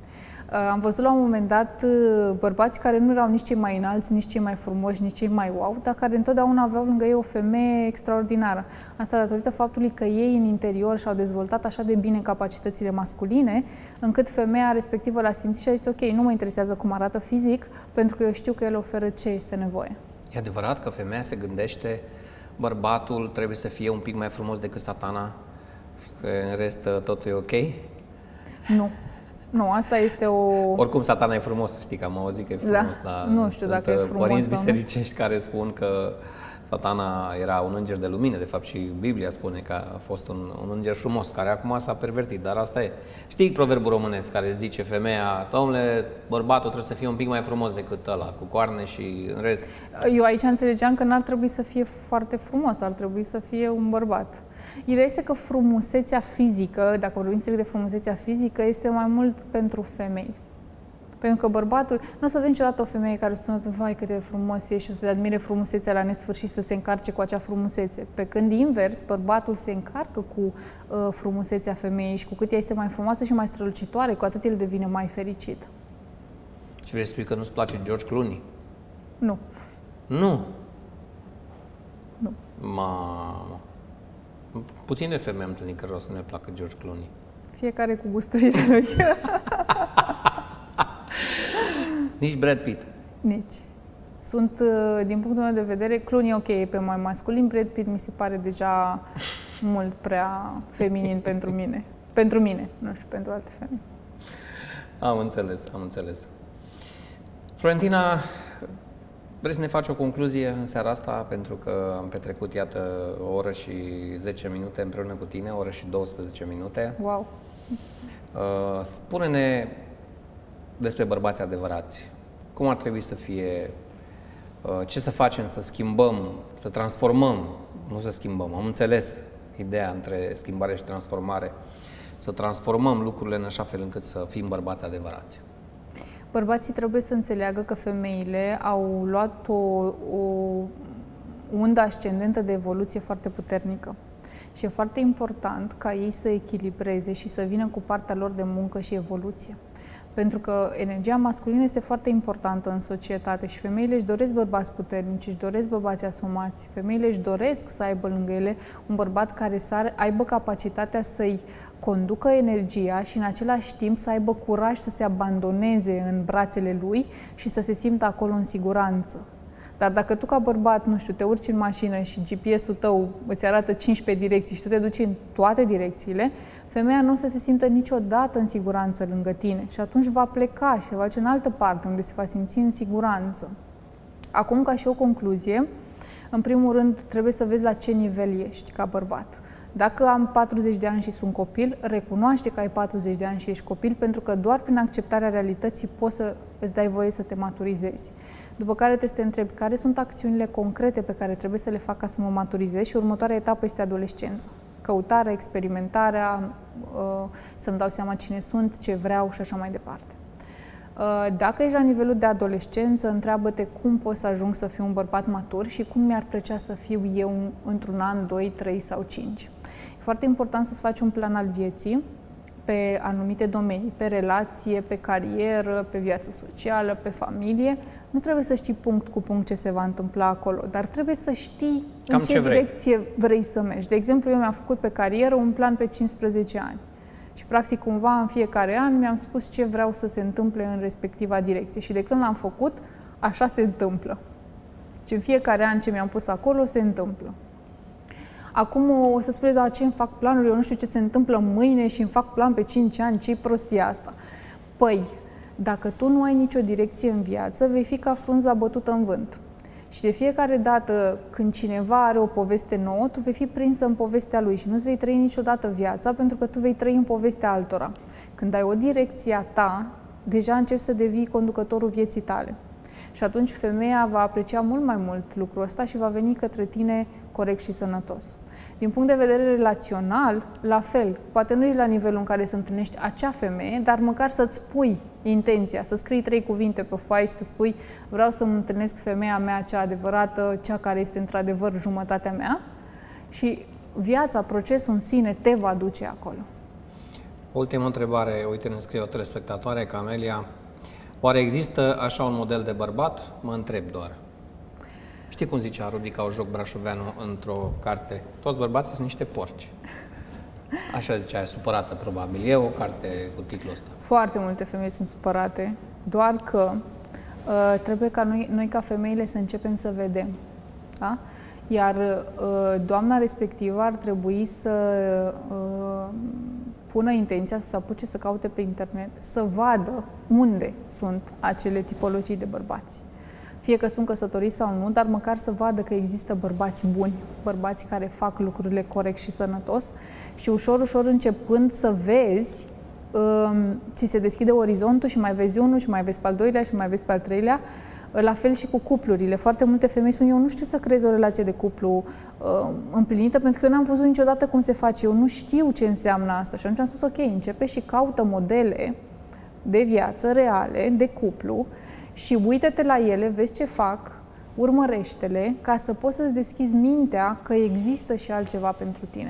Am văzut la un moment dat bărbați care nu erau nici cei mai înalți, nici cei mai frumoși, nici cei mai wow, dar care întotdeauna aveau lângă ei o femeie extraordinară. Asta datorită faptului că ei în interior și-au dezvoltat așa de bine capacitățile masculine, încât femeia respectivă l-a simțit și a zis, ok, nu mă interesează cum arată fizic, pentru că eu știu că el oferă ce este nevoie. E adevărat că femeia se gândește, bărbatul trebuie să fie un pic mai frumos decât Satana, că în rest totul e ok? Nu. Nu, asta este o... Oricum, Satana e frumos, știi că am auzit că e frumos, da, dar nu știu dacă e frumos părinți sau nu. bisericești care spun că Satana era un înger de lumină, de fapt și Biblia spune că a fost un, un înger frumos, care acum s-a pervertit, dar asta e. Știi proverbul românesc care zice femeia, domnule, bărbatul trebuie să fie un pic mai frumos decât ăla, cu coarne și în rest. Eu aici înțelegeam că n-ar trebui să fie foarte frumos, ar trebui să fie un bărbat. Ideea este că frumusețea fizică, dacă vorbim strict de frumusețea fizică, este mai mult pentru femei. Pentru că bărbatul, nu o să vezi niciodată o femeie care sună, vai cât de frumos e și o să le admire frumusețea la nesfârșit, să se încarce cu acea frumusețe. Pe când invers, bărbatul se încarcă cu uh, frumusețea femeii și cu cât ea este mai frumoasă și mai strălucitoare, cu atât el devine mai fericit. Și vrei să spui că nu-ți place George Clooney? Nu. Nu? Nu. Mamă. Puține femei am întâlnit că o să nu ne placă George Clooney. Fiecare cu gusturile lui. Nici Brad Pitt? Nici. Sunt, din punctul meu de vedere, Clooney ok, e pe mai masculin, Brad Pitt mi se pare deja mult prea feminin pentru mine. Pentru mine, nu știu, pentru alte femei. Am înțeles, am înțeles. Florentina, vrei să ne faci o concluzie în seara asta? Pentru că am petrecut, iată, o oră și zece minute împreună cu tine, o oră și douăsprezece minute. Wow! Uh, spune-ne despre bărbați adevărați. Cum ar trebui să fie, uh, ce să facem, să schimbăm, să transformăm, nu să schimbăm, am înțeles ideea între schimbare și transformare, să transformăm lucrurile în așa fel încât să fim bărbați adevărați. Bărbații trebuie să înțeleagă că femeile au luat o, o undă ascendentă de evoluție foarte puternică. Și e foarte important ca ei să echilibreze și să vină cu partea lor de muncă și evoluție. Pentru că energia masculină este foarte importantă în societate și femeile își doresc bărbați puternici, își doresc bărbați asumați. Femeile își doresc să aibă lângă ele un bărbat care să aibă capacitatea să-i conducă energia și în același timp să aibă curaj să se abandoneze în brațele lui și să se simtă acolo în siguranță. Dar dacă tu ca bărbat, nu știu, te urci în mașină și G P S-ul tău îți arată cincisprezece direcții și tu te duci în toate direcțiile, femeia nu o să se simtă niciodată în siguranță lângă tine și atunci va pleca și se va duce în altă parte unde se va simți în siguranță. Acum, ca și o concluzie, în primul rând trebuie să vezi la ce nivel ești ca bărbat. Dacă am patruzeci de ani și sunt copil, recunoaște că ai patruzeci de ani și ești copil, pentru că doar prin acceptarea realității poți să îți dai voie să te maturizezi. După care trebuie să te întrebi care sunt acțiunile concrete pe care trebuie să le fac ca să mă maturizez și următoarea etapă este adolescența. Căutarea, experimentarea, să-mi dau seama cine sunt, ce vreau și așa mai departe. Dacă ești la nivelul de adolescență, întreabă-te cum pot să ajung să fiu un bărbat matur și cum mi-ar plăcea să fiu eu într-un an, doi, trei sau cinci. E foarte important să-ți faci un plan al vieții pe anumite domenii, pe relație, pe carieră, pe viață socială, pe familie. Nu trebuie să știi punct cu punct ce se va întâmpla acolo, dar trebuie să știi Cam în ce, ce vrei. direcție vrei să mergi. De exemplu, eu mi-am făcut pe carieră un plan pe cincisprezece ani. Și, practic, cumva, în fiecare an mi-am spus ce vreau să se întâmple în respectiva direcție. Și de când l-am făcut, așa se întâmplă. Și în fiecare an ce mi-am pus acolo, se întâmplă. Acum o să spuneți, da, ce îmi fac planuri, eu nu știu ce se întâmplă mâine și îmi fac plan pe cinci ani, ce-i prostia asta? Păi, dacă tu nu ai nicio direcție în viață, vei fi ca frunza bătută în vânt. Și de fiecare dată când cineva are o poveste nouă, tu vei fi prinsă în povestea lui și nu-ți vei trăi niciodată viața, pentru că tu vei trăi în povestea altora. Când ai o direcție a ta, deja începi să devii conducătorul vieții tale. Și atunci femeia va aprecia mult mai mult lucrul ăsta și va veni către tine corect și sănătos. Din punct de vedere relațional, la fel. Poate nu ești la nivelul în care să întâlnești acea femeie, dar măcar să-ți pui intenția, să scrii trei cuvinte pe foaie și să spui vreau să-mi întâlnesc femeia mea, cea adevărată, cea care este într-adevăr jumătatea mea și viața, procesul în sine te va duce acolo. Ultima întrebare, uite, ne scrie o telespectatoare, Camelia. Oare există așa un model de bărbat? Mă întreb doar. Știi cum zicea Rubica Ojoc Brașoveanu într-o carte? Toți bărbații sunt niște porci. Așa zicea, e supărată probabil. E o carte cu titlul ăsta. Foarte multe femei sunt supărate, doar că uh, trebuie ca noi, noi ca femeile să începem să vedem. Da? Iar uh, doamna respectivă ar trebui să uh, pună intenția, să se apuce să caute pe internet, să vadă unde sunt acele tipologii de bărbați. Fie că sunt căsătoriți sau nu, dar măcar să vadă că există bărbați buni, bărbați care fac lucrurile corect și sănătos și ușor, ușor începând să vezi, um, ți se deschide orizontul și mai vezi unul și mai vezi pe al doilea și mai vezi pe al treilea. La fel și cu cuplurile. Foarte multe femei spun, eu nu știu să creez o relație de cuplu uh, împlinită, pentru că eu n-am văzut niciodată cum se face, eu nu știu ce înseamnă asta. Și atunci am spus, ok, începe și caută modele de viață reale, de cuplu, și uită-te la ele, vezi ce fac, urmărește-le, ca să poți să-ți deschizi mintea că există și altceva pentru tine.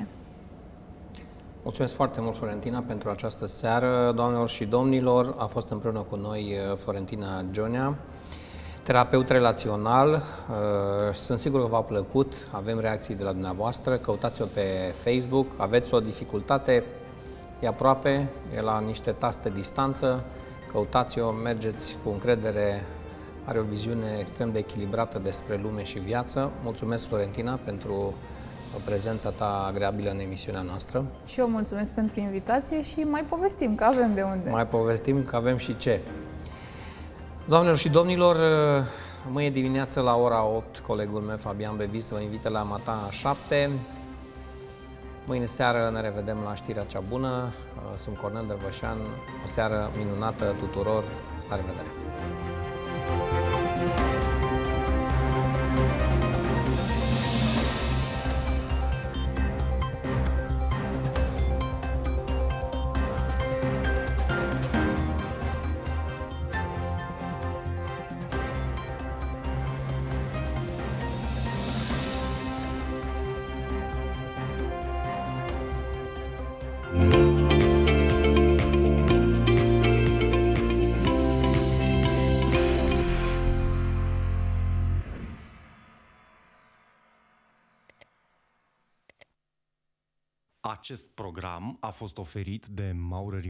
Mulțumesc foarte mult, Florentina, pentru această seară. Doamnelor și domnilor, a fost împreună cu noi Florentina Gionea, terapeut relațional. Sunt sigur că v-a plăcut, avem reacții de la dumneavoastră, căutați-o pe Facebook, aveți o dificultate, e aproape, e la niște taste distanță, căutați-o, mergeți cu încredere, are o viziune extrem de echilibrată despre lume și viață. Mulțumesc, Florentina, pentru prezența ta agreabilă în emisiunea noastră. Și eu mulțumesc pentru invitație și mai povestim, că avem de unde. Mai povestim, că avem și ce. Doamnelor și domnilor, mâine dimineață la ora opt, colegul meu Fabian Bevis vă invită la Matana șapte. Mâine seară ne revedem la Știrea Cea Bună. Sunt Cornel Dărvășan. O seară minunată tuturor. La revedere! Acest program a fost oferit de Maurer